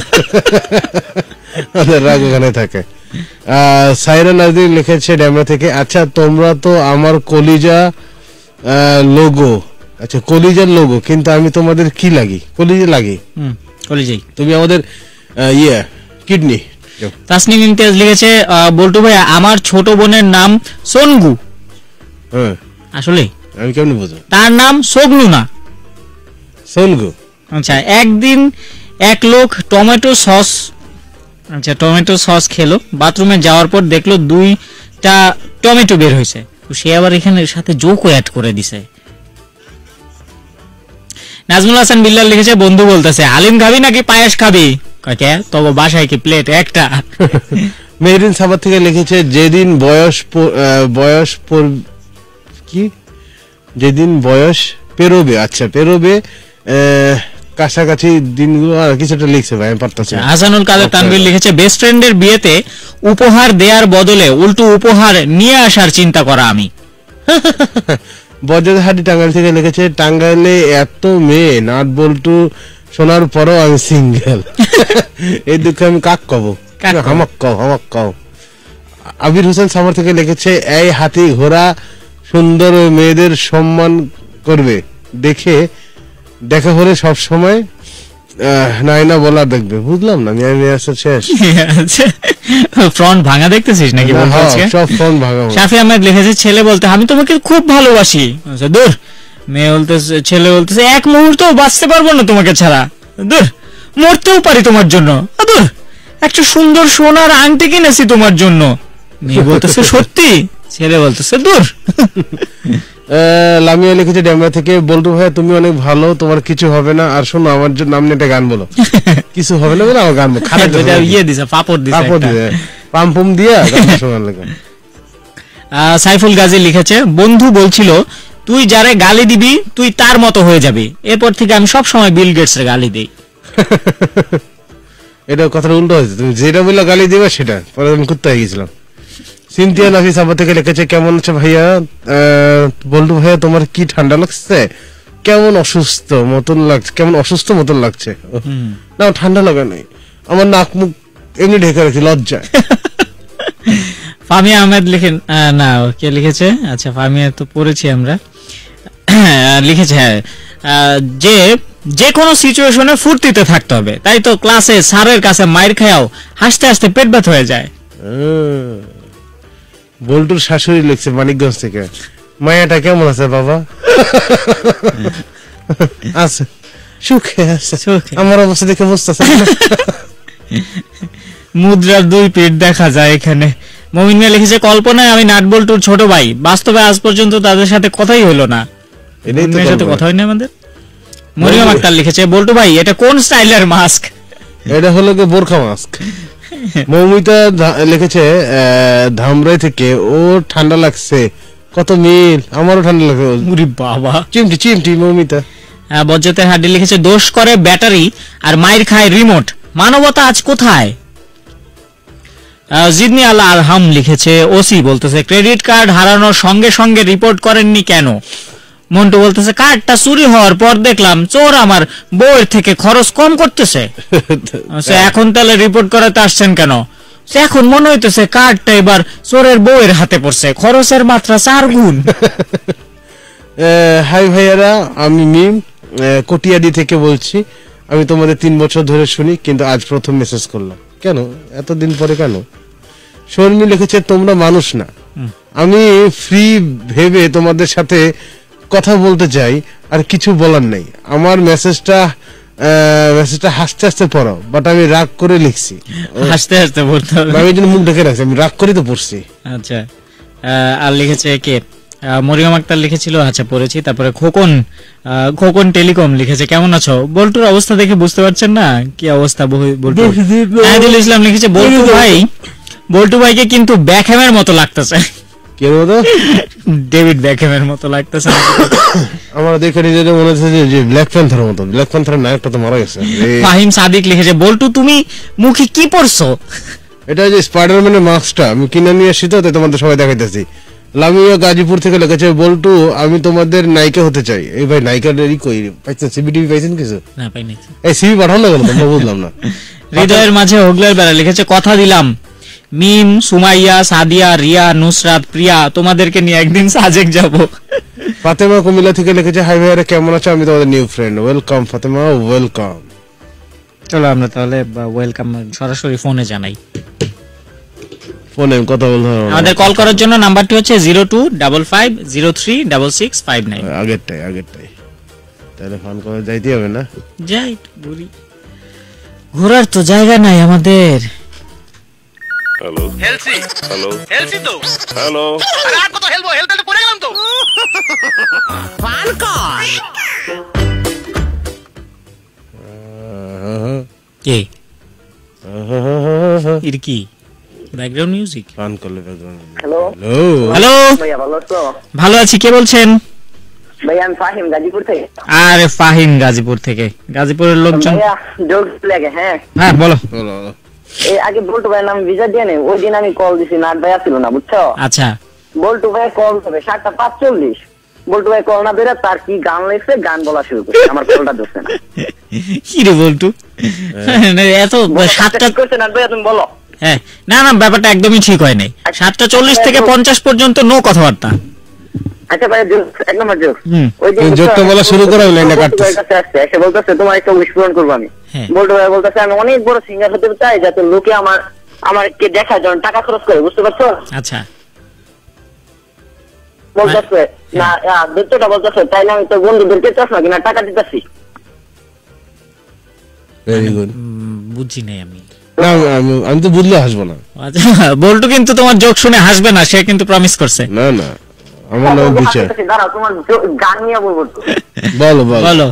আমাদের রাগ ওখানে থাকে। আহ সাইরা নাজরীন লিখেছে ড্যামরা থেকে, আচ্ছা তোমরা তো আমার কলিজা লোগো, আচ্ছা কলিজার লোগো, কিন্তু আমি তোমাদের কি লাগি? কলিজা লাগি, কলিজাই। তুমি আমাদের ইয়ে কিডনি। তাসনিম ইমতিয়াজ লিখেছে, বল্টু ভাই, আমার ছোট বোনের নাম সোনগু। হ্যাঁ, আসলে আমি কেমন বুঝবো? তার নাম সোগনু না, সোনগু। আচ্ছা, একদিন এক লোক টমেটো সস আচ্ছা টমেটো সস খেলো, বাথরুমে যাওয়ার পর দেখলো দুইটা টমেটো বের হয়েছে, সে আবার এখানে সাথে জোকও অ্যাড করে দিছে। নাজমুল হাসান বিল্লাল লিখেছে, বন্ধু বলতেছে, হালিম খাবি নাকি পায়েস খাবি? কাকে তবে বাসায় কি প্লেট একটা? মেহরিন সাবা থেকে লিখেছে, যেদিন বয়স বয়স কি যেদিন বয়স পেরোবে, আচ্ছা পেরোবে কাছাকাছি দিনগুলো, আর কিছুটা লিখছে ভাই, আমি পারতাছি না। হাসানুল কাদের তানভীর লিখেছে, বেস্ট ফ্রেন্ডের বিয়েতে উপহার দেওয়ার বদলে উল্টো উপহার নিয়ে আসার চিন্তা করা আমি। বজ্রহাটি টাঙ্গাইল থেকে লিখেছে, টাঙ্গাইলে এত মেয়ে নাট বল্টু শোনার পরও আমি সিঙ্গেল, এই দুঃখে আমি কাক কব, হামাক কও হামাক কও। আবির হোসেন সামর থেকে লিখেছে, এই হাতি ঘোড়া সুন্দর মেয়েদের সম্মান করবে, দেখে দেখা হলে সব সময় নাই না বলা দেখবে। বুঝলাম না, আমি শেষ ফ্রন্ট ভাঙা দেখতেছিস নাকি? সব ফ্রন্ট ভাঙা। শাফি আহমেদ লিখেছে, ছেলে বলতে আমি তোমাকে খুব ভালোবাসি, দূর। মেয়ে বলতেছে, ছেলে বলতেছে, এক মুহূর্ত বাঁচতে পারবো না তোমাকে ছাড়া, দূর। মরতেও পারি তোমার জন্য, দূর। একটা সুন্দর সোনার আংটি কিনেছি তোমার জন্য। মেয়ে বলতেছে, সত্যি? ছেলে বলতেছে, দূর। লামিয়া লিখেছে ড্যামরা থেকে, বল্টু ভাইয়া তুমি অনেক ভালো, তোমার কিছু হবে না, আর শোনো আমার জন্য নাম নিয়ে একটা গান বলো। কিছু হবে না বলে আমার গান বলো, ইয়ে দিছে পাপড় দিছে, পাপড় দিছে, পাম্পম দিয়া গান শোনার লাগে। সাইফুল গাজী লিখেছে, বন্ধু বলছিল তুই যারে গালি দিবি তুই তার মতো হয়ে যাবি, এরপর থেকে আমি সব সময় বিল গেটস এর গালি দেই। এটা কথাটা উল্টো হয়েছে, তুমি যেটা বললে গালি দিবে সেটা, পরে আমি কুত্তা হয়ে গেছিলাম। সিনথিয়া নাফিস আবা থেকে লিখেছে, কেমন আছে ভাইয়া? বল্টু ভাইয়া তোমার কি ঠান্ডা লাগছে? কেমন অসুস্থ মতন লাগছে, কেমন অসুস্থ মতন লাগছে? না ঠান্ডা লাগা নাই, আমার নাক মুখ এমনি ঢেকে রাখি লজ্জায়। ফামিয়া আহমেদ লিখেন, না কে লিখেছে? আচ্ছা ফামিয়া তো পড়েছি আমরা। লিখেছে, হ্যাঁ, যে যে কোনো সিচুয়েশনে ফুর্তিতে থাকতে হবে, তাই তো ক্লাসে স্যারের কাছে মাইর খায়াও হাসতে হাসতে পেট ব্যথা হয়ে যায়। বল্টুর শাশুড়ি লিখছে মানিকগঞ্জ থেকে, মায়াটা কেমন আছে বাবা? আছে, সুখে আছে, আমার অবস্থা দেখে বুঝতেছে। মুদ্রার দুই পিঠ দেখা যায় এখানে। মমিন মিয়া লিখেছে কল্পনায় আমি নাট বল্টুর ছোট ভাই, বাস্তবে আজ পর্যন্ত তাদের সাথে কথাই হলো না। এটাই তো মমিনের সাথে কথা হয়নি আমাদের। মরিয়ম আক্তার লিখেছে বল্টু ভাই এটা কোন স্টাইলের মাস্ক? এটা হলো কি বোরখা মাস্ক। মৌমিতা ধা- লিখেছে আহ, ধামরাই থেকে, ও ঠান্ডা লাগছে, কত মিল, আমারও ঠান্ডা লাগছে। উরি বাবা। চিমটি চিমটি মৌমিতা। আহ, বজ্রতের হাড্ডি লিখেছে দোষ করে ব্যাটারি আর মাইর খায় রিমোট, মানবতা আজ কোথায়? আহ, জিদনি আল আরহাম লিখেছে ওসি বলতেছে ক্রেডিট কার্ড হারানোর সঙ্গে সঙ্গে রিপোর্ট করেননি কেন? মন্টু বলতেছে কার্ডটা চুরি হওয়ার পর দেখলাম চোর আমার বউয়ের থেকে খরচ কম করতেছে, সে এখন তাহলে রিপোর্ট করাতে আসছেন কেন? সে এখন মনে হইতেছে কার্ডটা এবার চোরের বউয়ের হাতে পড়ছে, খরচের মাত্রা চার গুণ। আহ, হাই ভাইয়ারা, আমি মিম আহ, কটিয়াদি থেকে বলছি। আমি তোমাদের তিন বছর ধরে শুনি, কিন্তু আজ প্রথম মেসেজ করলাম। কেন এতদিন পরে কেন? শর্মি লিখেছে তোমরা মানুষ না, আমি ফ্রি ভেবে তোমাদের সাথে কথা বলতে চাই, আর কিছু বলার নেই। আমার মেসেজটা মেসেজটা হাসতে হাসতে পড়ো, বাট আমি রাগ করে লিখছি। হাসতে হাসতে বলতে হবে। আমি এই জন্য মুখ ঢেকে রাখছি, আমি রাগ করে তো পড়ছি। আচ্ছা, আহ, আর লিখেছে কে? আহ, মরিয়ম আক্তার লিখেছিল, আচ্ছা পড়েছি। তারপরে খোকন আহ, খোকন টেলিকম লিখেছে কেমন আছো? বল্টুর অবস্থা দেখে বুঝতে পারছেন না কি অবস্থা বহি- বল্টুর। নাহিদুল ইসলাম লিখেছে বল্টু ভাই, বল্টু ভাইকে কিন্তু ব্যাকহ্যামের মতো লাগতেছে। কে বলতো? ডেভিড ব্যাকহ্যামের মতো লাগতেছে। আমার দেখে নিজেদের মনে হচ্ছে যে- যে ব্ল্যাক প্যান্থার মতো। ব্ল্যাক প্যান্থারের নায়কটা তো মারা গেছে। এ- ফাহিম সাদিক লিখেছে বল্টু তুমি মুখে কি পড়ছো? এটা যে স্পাইডারম্যানের মাস্কটা আমি কিনে নিয়ে আসি, তো তাই তোমাদের সবাই দেখাইতেছি। লামিয়া গাজীপুর থেকে লিখেছে বল্টু আমি তোমাদের নায়িকা হতে চাই। এই ভাই নায়িকাটারই কই পাইছেন? সিবিটিভি পাইছেন কিছু? না পাইনি। এই সিবি পাঠানো না কেন তোমরা? বুঝলাম না। হৃদয়ের মাঝে হোগলার বেলা লিখেছে কথা দিলাম মিম, সুমাইয়া, সাদিয়া, রিয়া, নুসরাত, প্রিয়া তোমাদেরকে নিয়ে একদিন সাজেক যাব। ফাতেমা কুমিল্লা থেকে লিখেছে হাই ভাইয়ারা কেমন আছো? আমি তোমাদের new friend. Welcome Fatema, welcome. চলো আমরা তাহলে ওয়েলকাম সরাসরি ফোনে জানাই। ফোনে কথা বলতে হবে না। আমাদের কল করার জন্য নাম্বারটি হচ্ছে zero two double five zero three double six five nine. আগেরটাই আগেরটাই তাহলে ফোন করে যাইতে হবে না? যাই একটু ঘুরি, ঘোরার তো জায়গা নাই আমাদের। হ্যালো হেলসি হ্যালো হেলসি তো হ্যালো আরে আর কত হেলবো হেলতে তো পড়ে গেলাম তো ফান কর কে এর কি ব্যাকগ্রাউন্ড মিউজিক ফান করলে ব্যাকগ্রাউন্ড। হ্যালো হ্যালো হ্যালো, ভাইয়া, ভালো আছো? ভালো আছি, কে বলছেন? ভাইয়া আমি ফাহিম গাজীপুর থেকে। আরে ফাহিম গাজীপুর থেকে। গাজীপুরের লোকজন। ভাইয়া জোক লাগে। হ্যাঁ হ্যাঁ বলো। বলো বলো। এই আগে বল্টু ভাইয়ের নাম ভিজা দিয়ে নেই, ওই দিন আমি কল দিছি, নাট ভাইয়া ছিল না, বুঝছো? আচ্ছা বল্টু ভাই কল হবে সাতটা পাঁচচল্লিশ, বল্টু ভাই কল না বেরা, তার কি গান লেগছে, গান বলা শুরু করছে, আমার কলটা ধরছে না। কি রে বল্টু, এত সাতটা করছে নাট ভাইয়া, তুমি বলো। হ্যাঁ না না ব্যাপারটা একদমই ঠিক হয় নাই। সাতটা চল্লিশ থেকে পঞ্চাশ পর্যন্ত নো কথাবার্তা। আচ্ছা ভাইয়া জোক, এক নম্বর জোক। হুম। ওই দিন তুমি জোকটা বলা শুরু করো, আমি লাইনটা বল্টু ভাইয়ের কাটতেছি। কাছে আসছে, এসে বলতেছে তোমার একটা উইশ পূরণ করবো আমি। হ্যাঁ। বল্টু ভাই বলতেছে আমি অনেক বড় সিঙ্গার হতে চাই, যাতে লোকে আমার আমাকে দেখায় যেন টাকা খরচ করে, বুঝতে পারছো? আচ্ছা বলতেছে না দৈত্যটা বলতেছে তাইলে আমি তোর বন্ধুদেরকে চশমা কিনা টাকা দিতেছি। Very good. উম, বুঝি নাই আমি। না আমি- আমি তো বুঝলে হাসবো না। আচ্ছা, বল্টু কিন্তু তোমার জোক শুনে হাসবে না, সে কিন্তু প্রমিস করছে। না না আমার নাম বিচার। দাঁড়াও তোমার জো- গান নিয়ে বলবো তো। বলো বলো। বলো।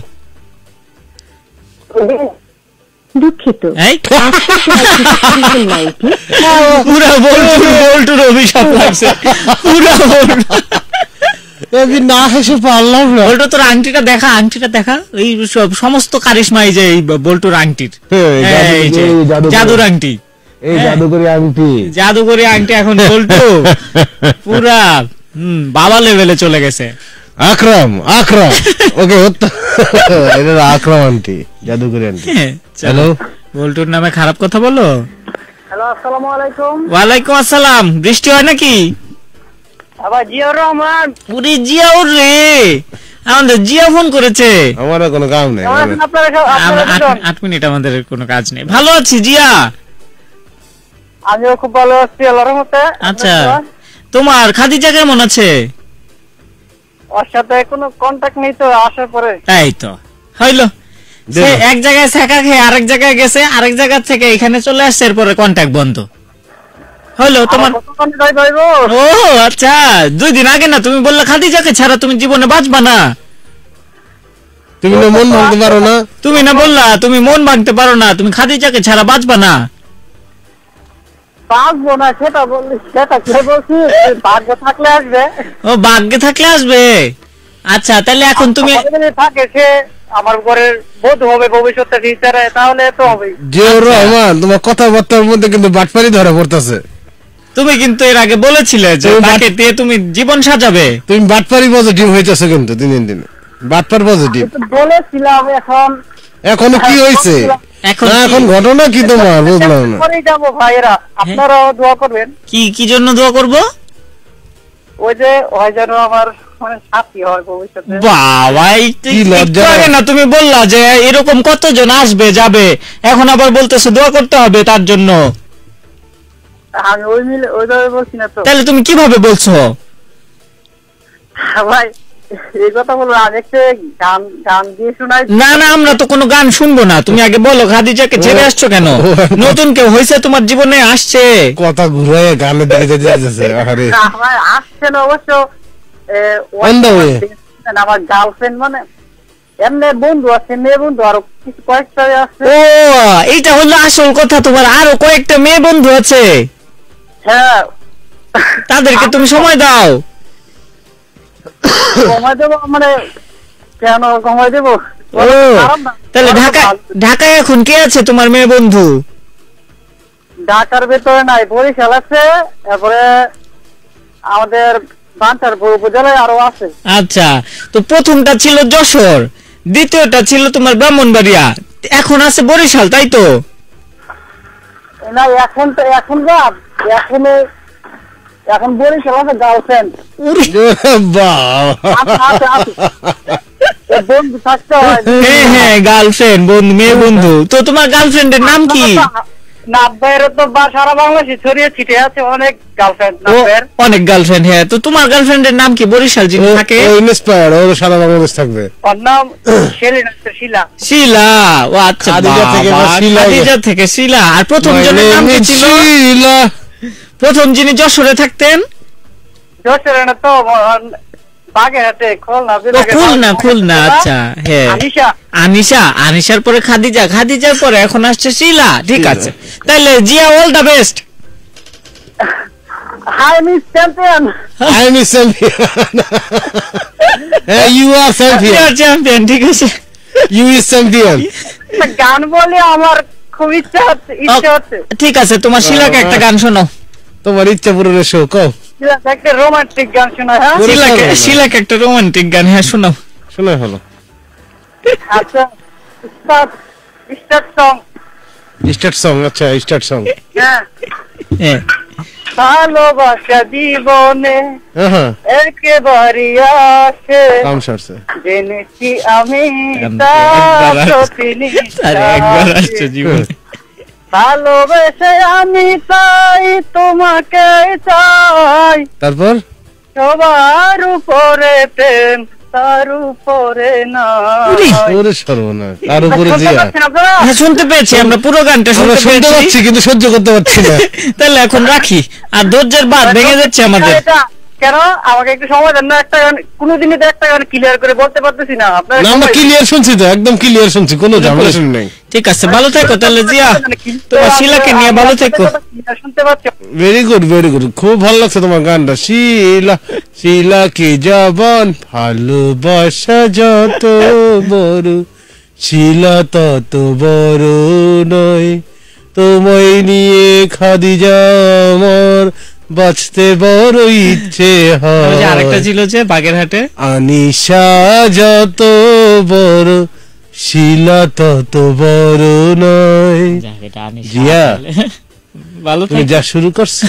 দুঃখিত এই নাইটি পুরা বল্টু বল্টুর অভিশাপ লাগছে পুরা বল্টু। আমি না হেসে পারলাম না। বল্টু তোর আংটিটা দেখা, আংটিটা দেখা, এই সব সমস্ত কারিশমা এই যে এই বল্টুর আংটির, হ্যাঁ, এই জাদু- এই যে এই জাদু- জাদুর আংটি, এই জাদুকরি আংটি। জাদুকরি আংটি এখন বল্টু পুরা হুম বাবা লেভেলে চলে গেছে। আকরাম আকরাম ওকে এটা আকরাম আন্টি, জাদুকরি আন্টি। হ্যাঁ, চলো বল্টুর নামে খারাপ কথা বলো। হ্যালো আসসালামু আলাইকুম। ওয়ালাইকুম আসসালাম। বৃষ্টি হয় নাকি? আবার জিয়াউর রহমান। পুরি জিয়াউর রে, আমাদের জিয়া ফোন করেছে। আমারও কোনো কাম নেই। কেমন আছেন আপনারা সব? আমরা আপনারা আট- দুজন? আট মিনিট আমাদের কোনো কাজ নেই। ভালো আছি জিয়া। আমিও খুব ভালো আছি আল্লাহর রহমতে। আচ্ছা, তোমার খাদিজা কেমন আছে? ওর সাথে কোনো কন্টাক্ট নেই তো, আসার পরে। তাই তো হইলো, সে এক জায়গায় ছেঁকা খেয়ে আরেক জায়গায় গেছে, আরেক জায়গা থেকে এখানে চলে আসছে, এরপরে কন্ট্যাক্ট বন্ধ। হলো তোমার কতক্ষণে যাই পাইবো? ও আচ্ছা, দুই দিন আগে না তুমি বললে খাদিজাকে ছাড়া তুমি জীবনে বাঁচবা না। তুমি না মন ভাঙতে পারো না? তুমি না বললা তুমি মন ভাঙতে পারো না, তুমি খাদিজাকে ছাড়া বাঁচবা না। বাঁচবো না সেটা বললি, সেটা কে বলছি? ভাগ্য থাকলে আসবে। ও ভাগ্যে থাকলে আসবে। আচ্ছা তাহলে এখন তুমি আমার যদি থাকে সে আমার ঘরের বধূ হবে ভবিষ্যতে ফিউচারে, তাহলে তো হবে। জিয়াউর রহমান, তোমার কথাবার্তার মধ্যে কিন্তু বাটপারি ধরা পড়তেছে। তুমি কিন্তু এর আগে বলেছিলে যে তুমি তাকে দিয়ে তুমি জীবন সাজাবে। তুমি বাটপারি পজিটিভ হইতেছো কিন্তু দিন দিন বাটপার পজিটিভ। কিন্তু বলেছিলাম, এখন এখনো কি হয়েছে? এখন না, কি- এখন ঘটনা কি তোমার বুঝলাম না। পরেই যাবো ভাইয়েরা, আপনারাও দোয়া করবেন। কি কি জন্য দোয়া করব? ওই যে হয় যেন আমার মানে সাথী হয় ভবিষ্যতে। বাবা একটু কি লজ্জা। একটু আগে না তুমি বললা যে এরকম কতজন আসবে যাবে, এখন আবার বলতেছো দোয়া করতে হবে তার জন্য। আমি ওই মিলে ওইভাবে বলছি না তো তাহলে তুমি কিভাবে বলছো? ভাই, এই কথা বলবো আমি একটা গান গান দিয়ে শোনাই। না না, আমরা তো কোনো গান শুনবো না, তুমি আগে বলো খাদিজাকে ছেড়ে আসছো কেন? নতুন কেউ হয়েছে তোমার জীবনে, আসছে। কথা ঘুরে গানের দিকে যেতে যাচ্ছে। আরে না, ভাই আসছে না অবশ্য। এ, ওই On the way. আমার গার্লফ্রেন্ড মানে এমনি বন্ধু আছে, মেয়ে বন্ধু আরো কিছু কয়েকটা আছে। ও এইটা হলো আসল কথা, তোমার আরো কয়েকটা মেয়ে বন্ধু আছে, হ্যাঁ, তাদেরকে তুমি সময় দাও। সময় দেবো মানে কেন সময় দেবো? ও তাহলে ঢাকা ঢাকায় এখন কে আছে তোমার মেয়ে বন্ধু? ঢাকার ভেতরে নাই, বরিশাল আছে, তারপরে আমাদের বাঞ্চারপুর উপজেলায় আরো আছে। আচ্ছা, তো প্রথমটা ছিল যশোর, দ্বিতীয়টা ছিল তোমার ব্রাহ্মণবাড়িয়া, এখন আছে বরিশাল, তাই তো? না, এখন তো এখন রাত, এখন এখন বরিশাল আছে গার্লফ্রেন্ড। বন্ধু থাকতে হয়। হ্যাঁ হ্যাঁ, গার্লফ্রেন্ড বন্ধু, মেয়ে বন্ধু। তো তোমার গার্লফ্রেন্ডের নাম কি? নাব্বাইয়ের তো বা সারা বাংলাদেশে ছড়িয়ে ছিটে আছে অনেক গার্লফ্রেন্ড। ও, অনেক গার্লফ্রেন্ড। হ্যাঁ, তো তোমার গার্লফ্রেন্ডের নাম কি বরিশাল যিনি থাকে? ইন্সপায়ার, ওর সারা বাংলাদেশ থাকবে। ওর নাম শেলিনা, শিলা। শিলা। ও আচ্ছা, খাদিজা থেকে বাবা, বা শিলা। খাদিজা থেকে শিলা। আর প্রথম জনের নাম কি ছিল? শিলা। প্রথম যিনি যশোরে থাকতেন? যশোরে না তো, বাগেরহাটে, খুলনা। ও, খুলনা, খুলনা। আচ্ছা, হ্যাঁ। আনিশা। আনিশা, আনিশার পরে খাদিজা, খাদিজার পরে এখন আসছে শিলা। ঠিক আছে, তাহলে Zia, all the best. Hi miss champion. I am a champion. Hey, you are champion. Champion. ঠিক আছে, You is champion. গান বলে আমার খুব ইচ্ছা হচ্ছে, ইচ্ছা হচ্ছে। ঠিক আছে, তোমার শিলাকে একটা গান শোনো। তোমার ইচ্ছা পূরণের শো কও। একটা রোমান্টিক গান শোনা। হ্যাঁ, পুরো শিলাকে শোনাও না। শিলাকে একটা রোমান্টিক গান, হ্যাঁ শোনাও। শোনা হলো। আচ্ছা, start start song. Start song. আচ্ছা, স্টার্ট সং। হ্যাঁ, হ্যাঁ, ভালোবাসা জীবনে হ্যাঁ, একেবারে আসে, কাম সারছে। জেনেছি আমি একবার তার আসছে। প্রতিনিধি। আরে একবার আসছে জীবনে। ভালোবেসে আমি তাই তোমাকে চাই, তারপর সবার উপরে প্রেম, তার উপরে না। ওরে সর্বনাশ, তার উপরে জিয়া। হ্যাঁ, শুনতে পেয়েছি, আমরা পুরো গানটা আমরা শুনতে শুনতে পেয়েছি। পাচ্ছি কিন্তু সহ্য করতে পারছি না। তাহলে এখন রাখি, আর ধৈর্যের বাঁধ ভেঙে যাচ্ছে আমাদের। কেন আমাকে একটু সময় দেন না? একটা গান কোনোদিনই তো একটা গান ক্লিয়ার করে বলতে পারতেছি না। আপনারা না, আমরা সময়- ক্লিয়ার শুনছি তো, একদম ক্লিয়ার শুনছি, কোনো ঝামেলা শুনি নাই। ঠিক আছে, ভালো থেকো তাহলে জিয়া, তোমার শিলাকে নিয়ে ভালো থেকো। শুনতে পাচ্ছি। ভেরি গুড, ভেরি গুড, খুব ভালো লাগছে তোমার গানটা। শিলা, শিলা কি জবান, ভালোবাসা যত বড়, শিলা তত বড় নয়, তোমায় নিয়ে খাদিজা আমার বাঁচতে বড় ইচ্ছে ওই যে আরেকটা হয়। ছিল যে বাগেরহাটে, আনিশা যত বড়, শিলা তত বড় নয়। যাক, এটা আনিশা জিয়া। আসলে। ভালো তুমি থেকো। যা শুরু করছো,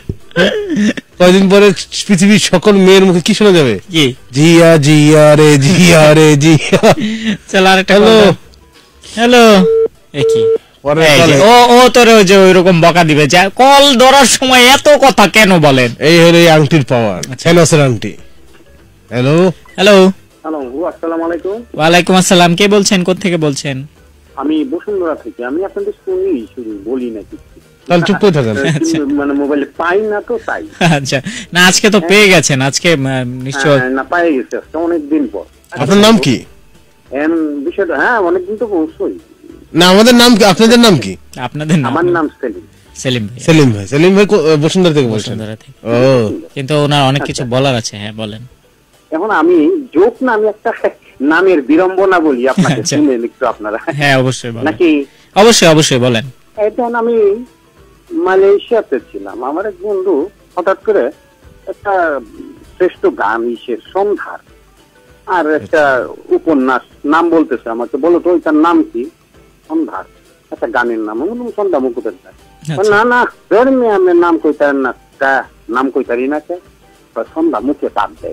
কয়দিন পরে পৃথিবীর সকল মেয়ের মুখে কি শোনা যাবে? কি জিয়া, জিয়া রে, জিয়া রে, জিয়া। চল আরেকটা হ্যালো। হ্যালো, এ কি? পরে এই যে, তাহলে- ও ও তোরে ওই যে ওইরকম বকা দিবে, যা কল ধরার সময় এত কথা কেন বলেন? এই হলো এই আংটির পাওয়ার, ফেনাসের আংটি। হ্যালো, হ্যালো, হ্যালো, আসসালামু আলাইকুম। ওয়ালাইকুম আসসালাম, কে বলছেন, কোথা থেকে বলছেন? আমি বসুন্ধরা থেকে। আমি আপনাদের শুনি, শুধু বলি না কিছু। তাহলে চুপ করে থাকেন। আচ্ছা। মানে মোবাইলে পাই না তো তাই। আচ্ছা, না আজকে তো পেয়ে গেছেন, আজকে আহ, নিশ্চয়। হ্যাঁ, না পাই গেছে আজকে অনেক দিন পর। আপনার নাম কি? এম বিষয়টা হ্যাঁ অনেকদিন তো পৌঁছই। না আমাদের নাম কি, আপনাদের নাম কি? আপনাদের নাম? আমার নাম সেলিম। সেলিম ভাই। সেলিম ভাই। সেলিম ভাই কো- বসুন্ধরা থেকে বলছেন? বসুন্ধরা থেকে। ও কিন্তু ওনার অনেক কিছু বলার আছে, হ্যাঁ বলেন। এখন আমি জোক না আমি একটা নামের বিড়ম্বনা বলি আপনাকে, আচ্ছা। শুনেন একটু আপনারা হ্যাঁ অবশ্যই বলেন। নাকি? অবশ্যই অবশ্যই বলেন। এখন আমি মালয়েশিয়াতে ছিলাম, আমার এক বন্ধু হঠাৎ করে একটা শ্রেষ্ঠ গান ইসের সন্ধ্যার আর একটা উপন্যাস নাম বলতেছে আমাকে, বলো তো ওইটার নাম কি? সন্ধ্যার একটা গানের নাম। আমি বললাম সন্ধ্যা মুখোপাধ্যায়। আচ্ছা। না না ধর্মে আমি নাম কইতার না, তা নাম কইতারি না কে? কয়, সন্ধ্যা মুখে তাপ দেয়।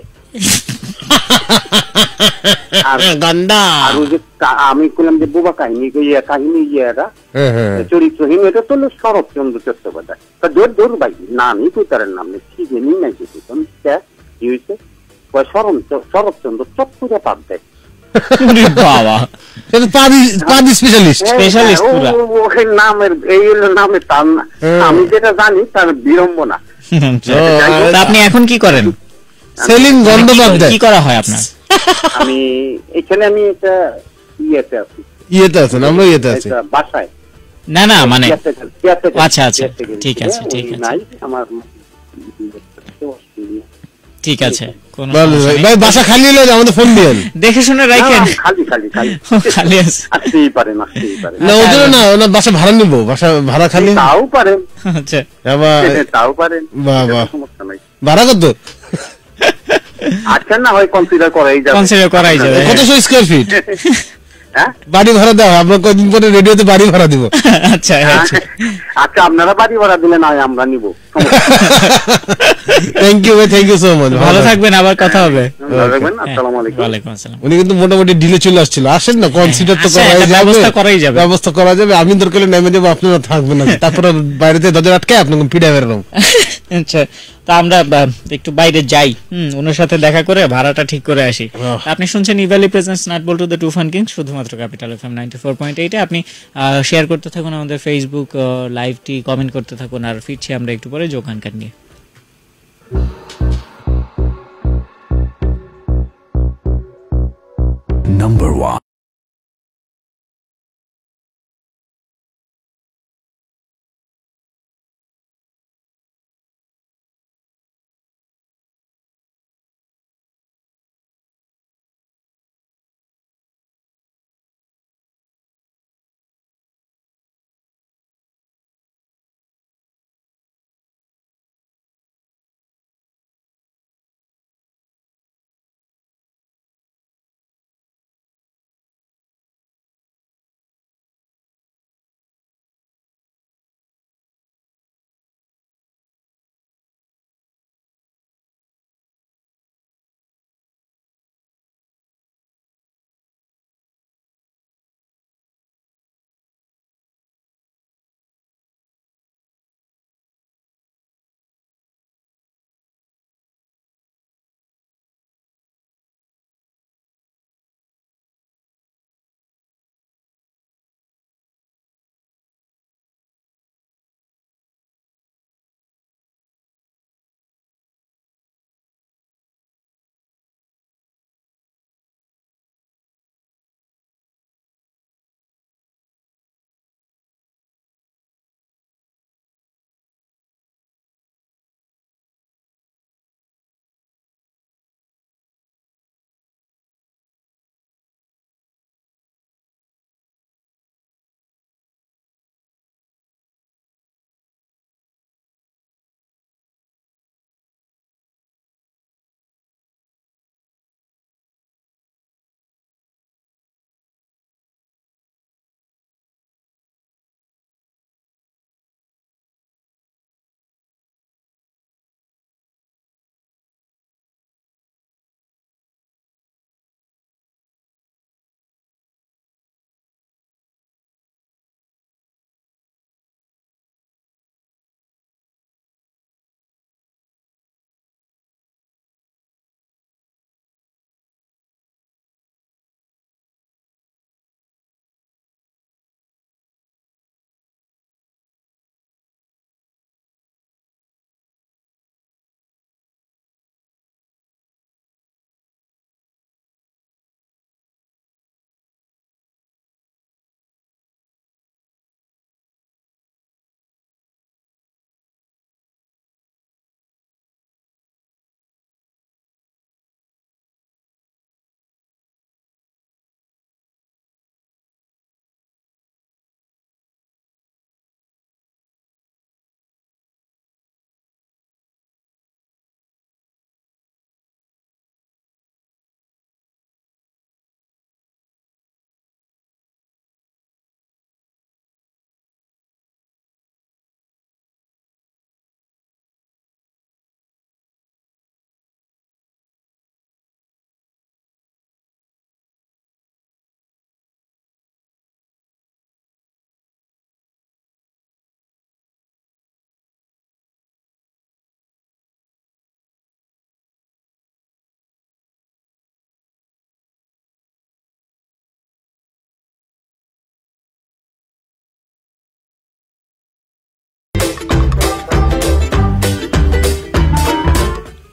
আর গান্ডা। আর ওই যে কা- আমি বললাম যে বোবা কাহিনী, ইয়ে কাহিনী ইয়েরা হ্যাঁ হ্যাঁ চরিত্রহীন, এটা তো হলো শরৎচন্দ্র চট্টোপাধ্যায়। তা জোর জোর ভাই নামই কইতারের নাম নেই, কি জানি নাই কিছু। কি হয়েছে? কয়, শরৎ শরৎচন্দ্র চট্টুরে পাপ দেয়। ওরে বাবা, এটা পাদি পাদি স্পেশালিস্ট। Specialist হ্যাঁ, পুরা। ও- ও- ওই নামের এই হলো নামের তার না। হ্যাঁ। আমি যেটা জানি তার বিড়ম্বনা। আচ্ছা। তা আপনি এখন কি করেন? সেলিম গন্ধবাবদায় কি করা হয় আপনার? আমি এখানে আমি একটা ইয়েতে আছি, ইয়েতে আছেন, আমরা ইয়েতে আছি। একটা বাসায়। না না মানে caretaker, caretaker, আচ্ছা, আচ্ছা, caretaker ঠিক আছে, হিসেবে ঠিক উনি আছে। নাই আমার। ঠিক আছে, কোনো ভালো সমস্যা ভাই। নেই। ভাই বাসা খালি হলে আমাদের ফোন দিয়েন। দেখে শুনে না, রাখেন। না, খালি খালি খালি খালি আছে। আসতেই পারেন, আসতেই পারেন। না ওদের না, ওনার বাসা ভাড়া নিব, বাসা ভাড়া খালি। তাও পারেন, আচ্ছা। আবার তাও পারেন, বাহ, বাহ। কোনো সমস্যা নাই। ভাড়া কত? আচ্ছা না হয় কনসিডার করাই যাবে। Consider করাই যাবে। কতশো স্কোয়ার ফিট হ্যাঁ? বাড়ি ভাড়া দেওয়া? আমরা কদিন পরে রেডিওতে বাড়ি ভাড়া দিব। আচ্ছা আচ্ছা। আচ্ছা আপনারা বাড়ি ভাড়া দিলে না হয় আমরা নিব। থ্যাংক ইউ ভাই, থ্যাংক ইউ সো মাচ। ভালো থাকবেন, আবার কথা হবে। ভালো থাকবেন, আসসালামু আলাইকুম। ওয়ালাইকুম আসসালাম। উনি কিন্তু মোটামুটি ডিলে চলে আসছিল। আসেন না, কনসিডার তো আচ্ছা, করাই একটা যাবে, ব্যবস্থা করাই যাবে। ব্যবস্থা করা যাবে। আমি দরকার হলে নেমে যাবো, আপনারা থাকবেন না। তারপর বাইরেতে দরজা আটকে আপনাকে পিড়া বেরোম। আচ্ছা, তা আমরা বা, একটু বাইরে যাই, হুম, ওনার সাথে দেখা করে ভাড়াটা ঠিক করে আসি। আহ। আপনি শুনছেন ইভ্যালি প্রেজেন্টস নাট বল্টু দ্য টু ফান কিংস, শুধুমাত্র Capital FM ninety four point এইটে। আপনি শেয়ার করতে থাকুন আমাদের ফেসবুক লাইভটি, কমেন্ট করতে থাকুন, আর ফিরছি আমরা একটু পরে জোকানকার নিয়ে। Number one.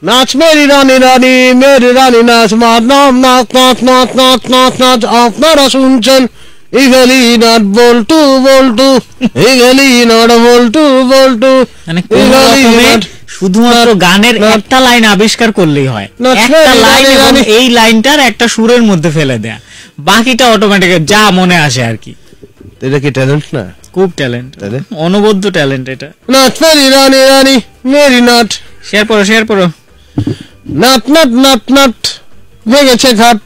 নাচ মেরি রানী রানী মেরি রানী নাচ মার নাম নাচ নাচ নাচ নাচ নাচ নাচ আপনারা শুনছেন ইগলি নাট বল্টু বল্টু ইগলি নাট বল্টু বল্টু মানে কোন রকমে শুধুমাত্র গানের একটা লাইন আবিষ্কার করলেই হয়, একটা লাইন এবং এই লাইনটার একটা সুরের মধ্যে ফেলে দেয়া, বাকিটা অটোমেটিক যা মনে আসে আর কি। এটা কি ট্যালেন্ট না? খুব ট্যালেন্ট, অনবদ্য ট্যালেন্ট এটা। নাচ মেরি রানী রানী মেরি নাট, শেয়ার করো শেয়ার করো। নাট নাট নাট নাট ভেঙেছে ঘাট।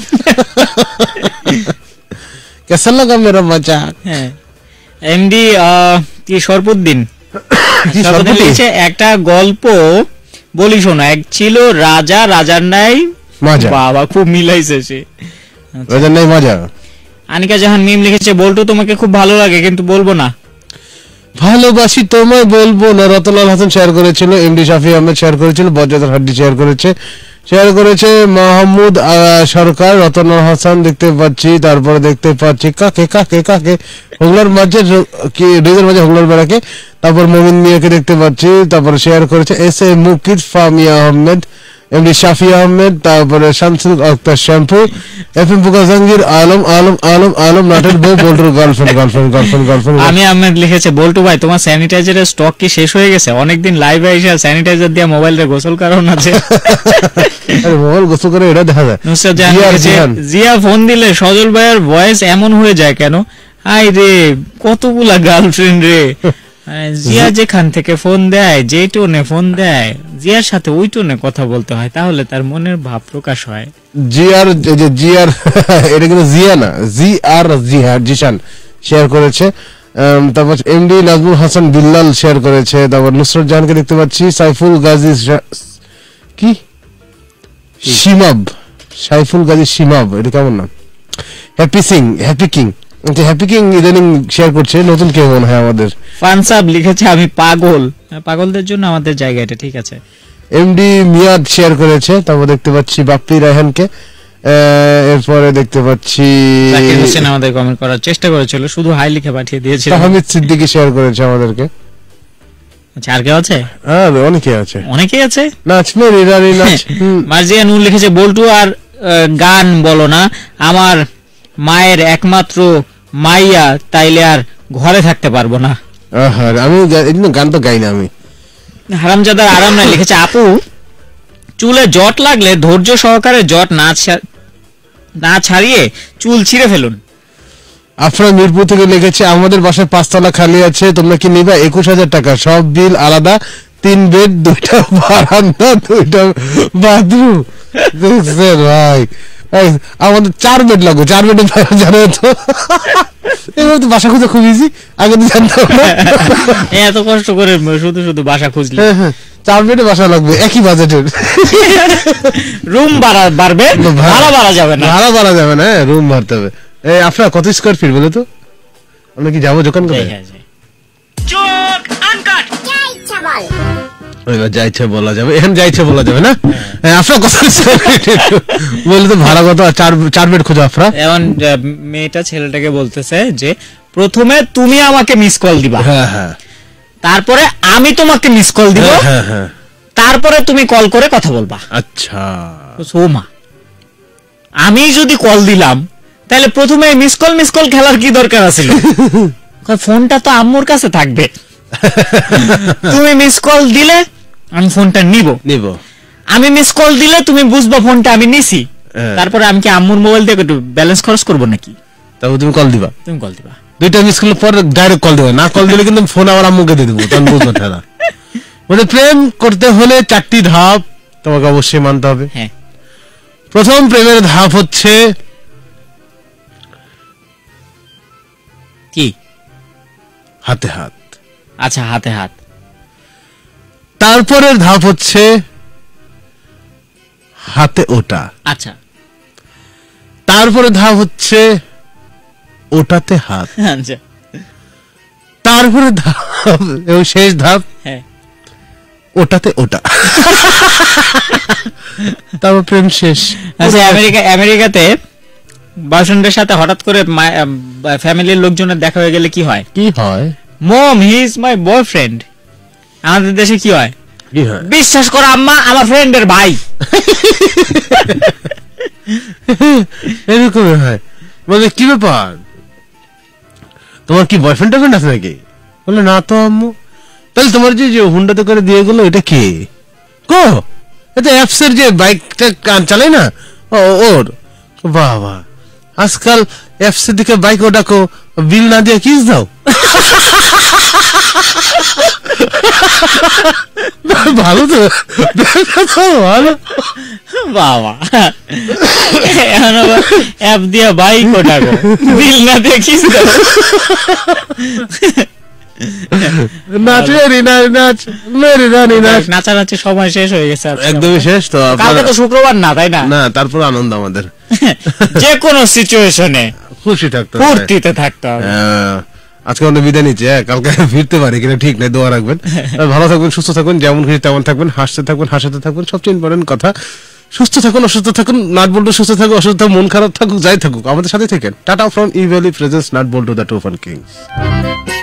कैसा लगा मेरा मजाक? হ্যাঁ, এমডি কি সরপুদ্দিন সরপুদ্দিন লিখেছে একটা গল্প বলি শোনো। এক ছিল রাজা, রাজার নাই মজা। বাবা খুব মিলাইছে সে, রাজার নাই মজা। আনিকা জাহান মিম লিখেছে বল্টু তোমাকে খুব ভালো লাগে কিন্তু বলবো না। ভালোবাসি তোমায় বলবো না, রতনলাল হাসান শেয়ার করেছিল, এমডি শাফি আহমেদ শেয়ার করেছিল, বজ্জাদার হাড্ডি শেয়ার করেছে, শেয়ার করেছে মাহমুদ সরকার, রতনলাল হাসান দেখতে পাচ্ছি, তারপরে দেখতে পাচ্ছি কাকে কাকে কাকে হোগলার মাঝে কি রেজের মাঝে হোগলার বেড়াকে, তারপর মমিন মিয়াকে দেখতে পাচ্ছি, তারপরে শেয়ার করেছে S A Mukid, Famia Ahmed, MD Shafi Ahmed, তারপরে Shamsul Akhtar shampoo, F M ফুকা জাহাঙ্গীর আলম আলম আলম আলম নাটের বউ বল্টুর গার্লফ্রেন্ড গার্লফ্রেন্ড গার্লফ্রেন্ড গার্লফ্রেন্ড। আমি আহমেদ লিখেছে বল্টু ভাই তোমার স্যানিটাইজারের স্টক কি শেষ হয়ে গেছে? অনেকদিন লাইভে এসে স্যানিটাইজার দিয়ে মোবাইলে গোসল কারণ আছে। আরে মোবাইল গোসল করে এটা দেখা যায়। নুসরাত জাহান লিখেছে জিয়া ফোন দিলে সজল ভাইয়ের ভয়েস এমন হয়ে যায় কেন? আই রে কতগুলা গার্লফ্রেন্ড রে। জিয়া যেখান থেকে ফোন দেয়, যে টোনে ফোন দেয়, জিয়ার সাথে ওই টোনে কথা বলতে হয়, তাহলে তার মনের ভাব প্রকাশ হয়। জিয়ার যে জিয়ার এটা কিন্তু জিয়া না, জি আর জিহার জিশান শেয়ার করেছে, তারপর এমডি নাজমুল হাসান বিল্লাল শেয়ার করেছে, তারপর নুসরত জাহানকে দেখতে পাচ্ছি, সাইফুল গাজী কি শিমাব, সাইফুল গাজী শিমাব, এটা কেমন না? Happy Singh, happy king, happy king ইদানিং শেয়ার করছে, নতুন কেউ মনে হয় আমাদের। ফানসাব লিখেছে আমি পাগল, পাগলদের জন্য আমাদের জায়গা এটা, ঠিক আছে। এমডি মিয়াদ শেয়ার করেছে, তারপর দেখতে পাচ্ছি বাপ্পি রায়হানকে, এরপরে দেখতে পাচ্ছি জাকির হোসেন আমাদের কমেন্ট করার চেষ্টা করেছিল, শুধু হাই লিখে পাঠিয়ে দিয়েছিল। তাহমিদ সিদ্দিকী শেয়ার করেছে আমাদেরকে। আচ্ছা আর কেউ আছে? হ্যাঁ অনেকে আছে, অনেকেই আছে। নাচ মেরি রানী নাচ। মার্জিয়া নূর লিখেছে বল্টু আর গান বলো না, আমার মায়ের একমাত্র মাইয়া, তাইলে আর ঘরে থাকতে পারবো না। আমি গান তো গাই না আমি। হারামজাদার আরাম নাই লিখেছে আপু চুলে জট লাগলে ধৈর্য সহকারে জট না না ছাড়িয়ে চুল ছিঁড়ে ফেলুন। আফরা মিরপুর থেকে লিখেছে আমাদের বাসায় পাঁচতলা খালি আছে, তোমরা কি নিবা? একুশ হাজার টাকা, সব বিল আলাদা, তিন বেড, দুইটা বারান্দা, দুইটা বাথরুম। দেখছেন ভাই আমাদের চার বেড লাগবে, চার বেডে জানো তো এবার তো বাসা খুঁজে খুব ইজি, আগে তো জানতাম না। এত কষ্ট করে শুধু শুধু বাসা খুঁজলে। চার বেডে বাসা লাগবে, একই বাজেটের। রুম ভাড়া বাড়বে, ভাড়া বাড়া যাবে না, ভাড়া বাড়া যাবে না, রুম ভাড়তে হবে। এই আপনার কত স্কোয়ার ফিট বলে তো আমরা কি যাবো দোকান করে? চোখ আনকাট যা ইচ্ছা বলা যাবে, এখন যা ইচ্ছা বলা যাবে না। আপনার কত বলে তো ভাড়া কত? চার চার বেড খোঁজো আফরা। এখন মেয়েটা ছেলেটাকে বলতেছে যে প্রথমে তুমি আমাকে মিস কল দিবা, হ্যাঁ হ্যাঁ, তারপরে আমি তোমাকে মিস কল দিব, হ্যাঁ হ্যাঁ, তারপরে তুমি কল করে কথা বলবা। আচ্ছা সোমা আমি যদি কল দিলাম তাহলে প্রথমে মিস কল মিস কল খেলার কি দরকার আছিল? ফোনটা তো আম্মুর কাছে থাকবে, তুমি মিস কল দিলে আমি ফোনটা নিব নিব, আমি মিস কল দিলে তুমি বুঝবা ফোনটা আমি নিছি, তারপরে আমি কি আম্মুর মোবাইল থেকে একটু ব্যালেন্স খরচ করবো নাকি? তারপর তুমি কল দিবা, তুমি কল দিবা, দুইটা মিস কল পর ডাইরেক্ট কল দিবে, না কল দিলে কিন্তু ফোন আবার আম্মুকে দিয়ে দেবো, তখন বুঝবো ঠেলা। মানে প্রেম করতে হলে চারটি ধাপ তোমাকে অবশ্যই মানতে হবে। হ্যাঁ, প্রথম প্রেমের ধাপ হচ্ছে কি? হাতে হাত। আচ্ছা হাতে হাত। তারপরের ধাপ হচ্ছে হাতে ওটা। আচ্ছা, তারপরে ধাপ হচ্ছে ওটাতে হাত। আচ্ছা, তারপরে ধাপ এবং শেষ ধাপ হ্যাঁ ওটাতে ওটা। তারপর প্রেম শেষ। আচ্ছা, আমেরিকা আমেরিকাতে বয়ফ্রেন্ডের সাথে হঠাৎ করে ফ্যামিলির লোকজনের দেখা হয়ে গেলে কি হয়? কি হয়? Mom he is my boyfriend. আমাদের দেশে কি হয়? কি হয়? বিশ্বাস করো আম্মা, আমার ফ্রেন্ডের ভাই। এরকম হয় মানে কি ব্যাপার, তোমার কি বয়ফ্রেন্ড টয়ফ্রেন্ড আছে নাকি? বলে না তো আম্মু। তাহলে তোমার যে যে হুন্ডাতে করে দিয়ে গেলো এটা কে? কো এটা অ্যাপসের যে বাইকটা চালায় না, ও ওর। বাবা, আজকাল অ্যাপসের দিকে বাইক ও ডাকো, বিল না দিয়ে কিস দাও। ভালো তো, ভালো বাবা। অ্যাপ দিয়ে বাইক ওঠাবো, বিল না দিয়ে কিস দাও। নাচ মেরি নাচ নাচ মেরি রানী নাচ। নাচানাচি সময় শেষ হয়ে গেছে, একদমই শেষ। তো কালকে তো শুক্রবার না, তাই না? না, তারপর আনন্দ আমাদের। যে কোনো সিচুয়েশনে খুশি থাকতে হবে, ফুর্তিতে থাকতে হবে। আজকে আমাদের বিদায় নিচ্ছে, কালকে ফিরতে পারি কিনা ঠিক নাই, দোয়া রাখবেন। ভালো থাকবেন, সুস্থ থাকবেন, যেমন খুশি তেমন থাকবেন, হাসতে থাকবেন, হাসাতে থাকবেন, সবচেয়ে ইম্পর্টেন্ট কথা সুস্থ থাকুন, অসুস্থ থাকুন, নাট বল্টু সুস্থ থাকুক, অসুস্থ থাকুক, মন খারাপ থাকুক, যাই থাকুক, আমাদের সাথে থাকেন। Tata from Evaly presents nut বল্টু দ্য টু ফান কিংস।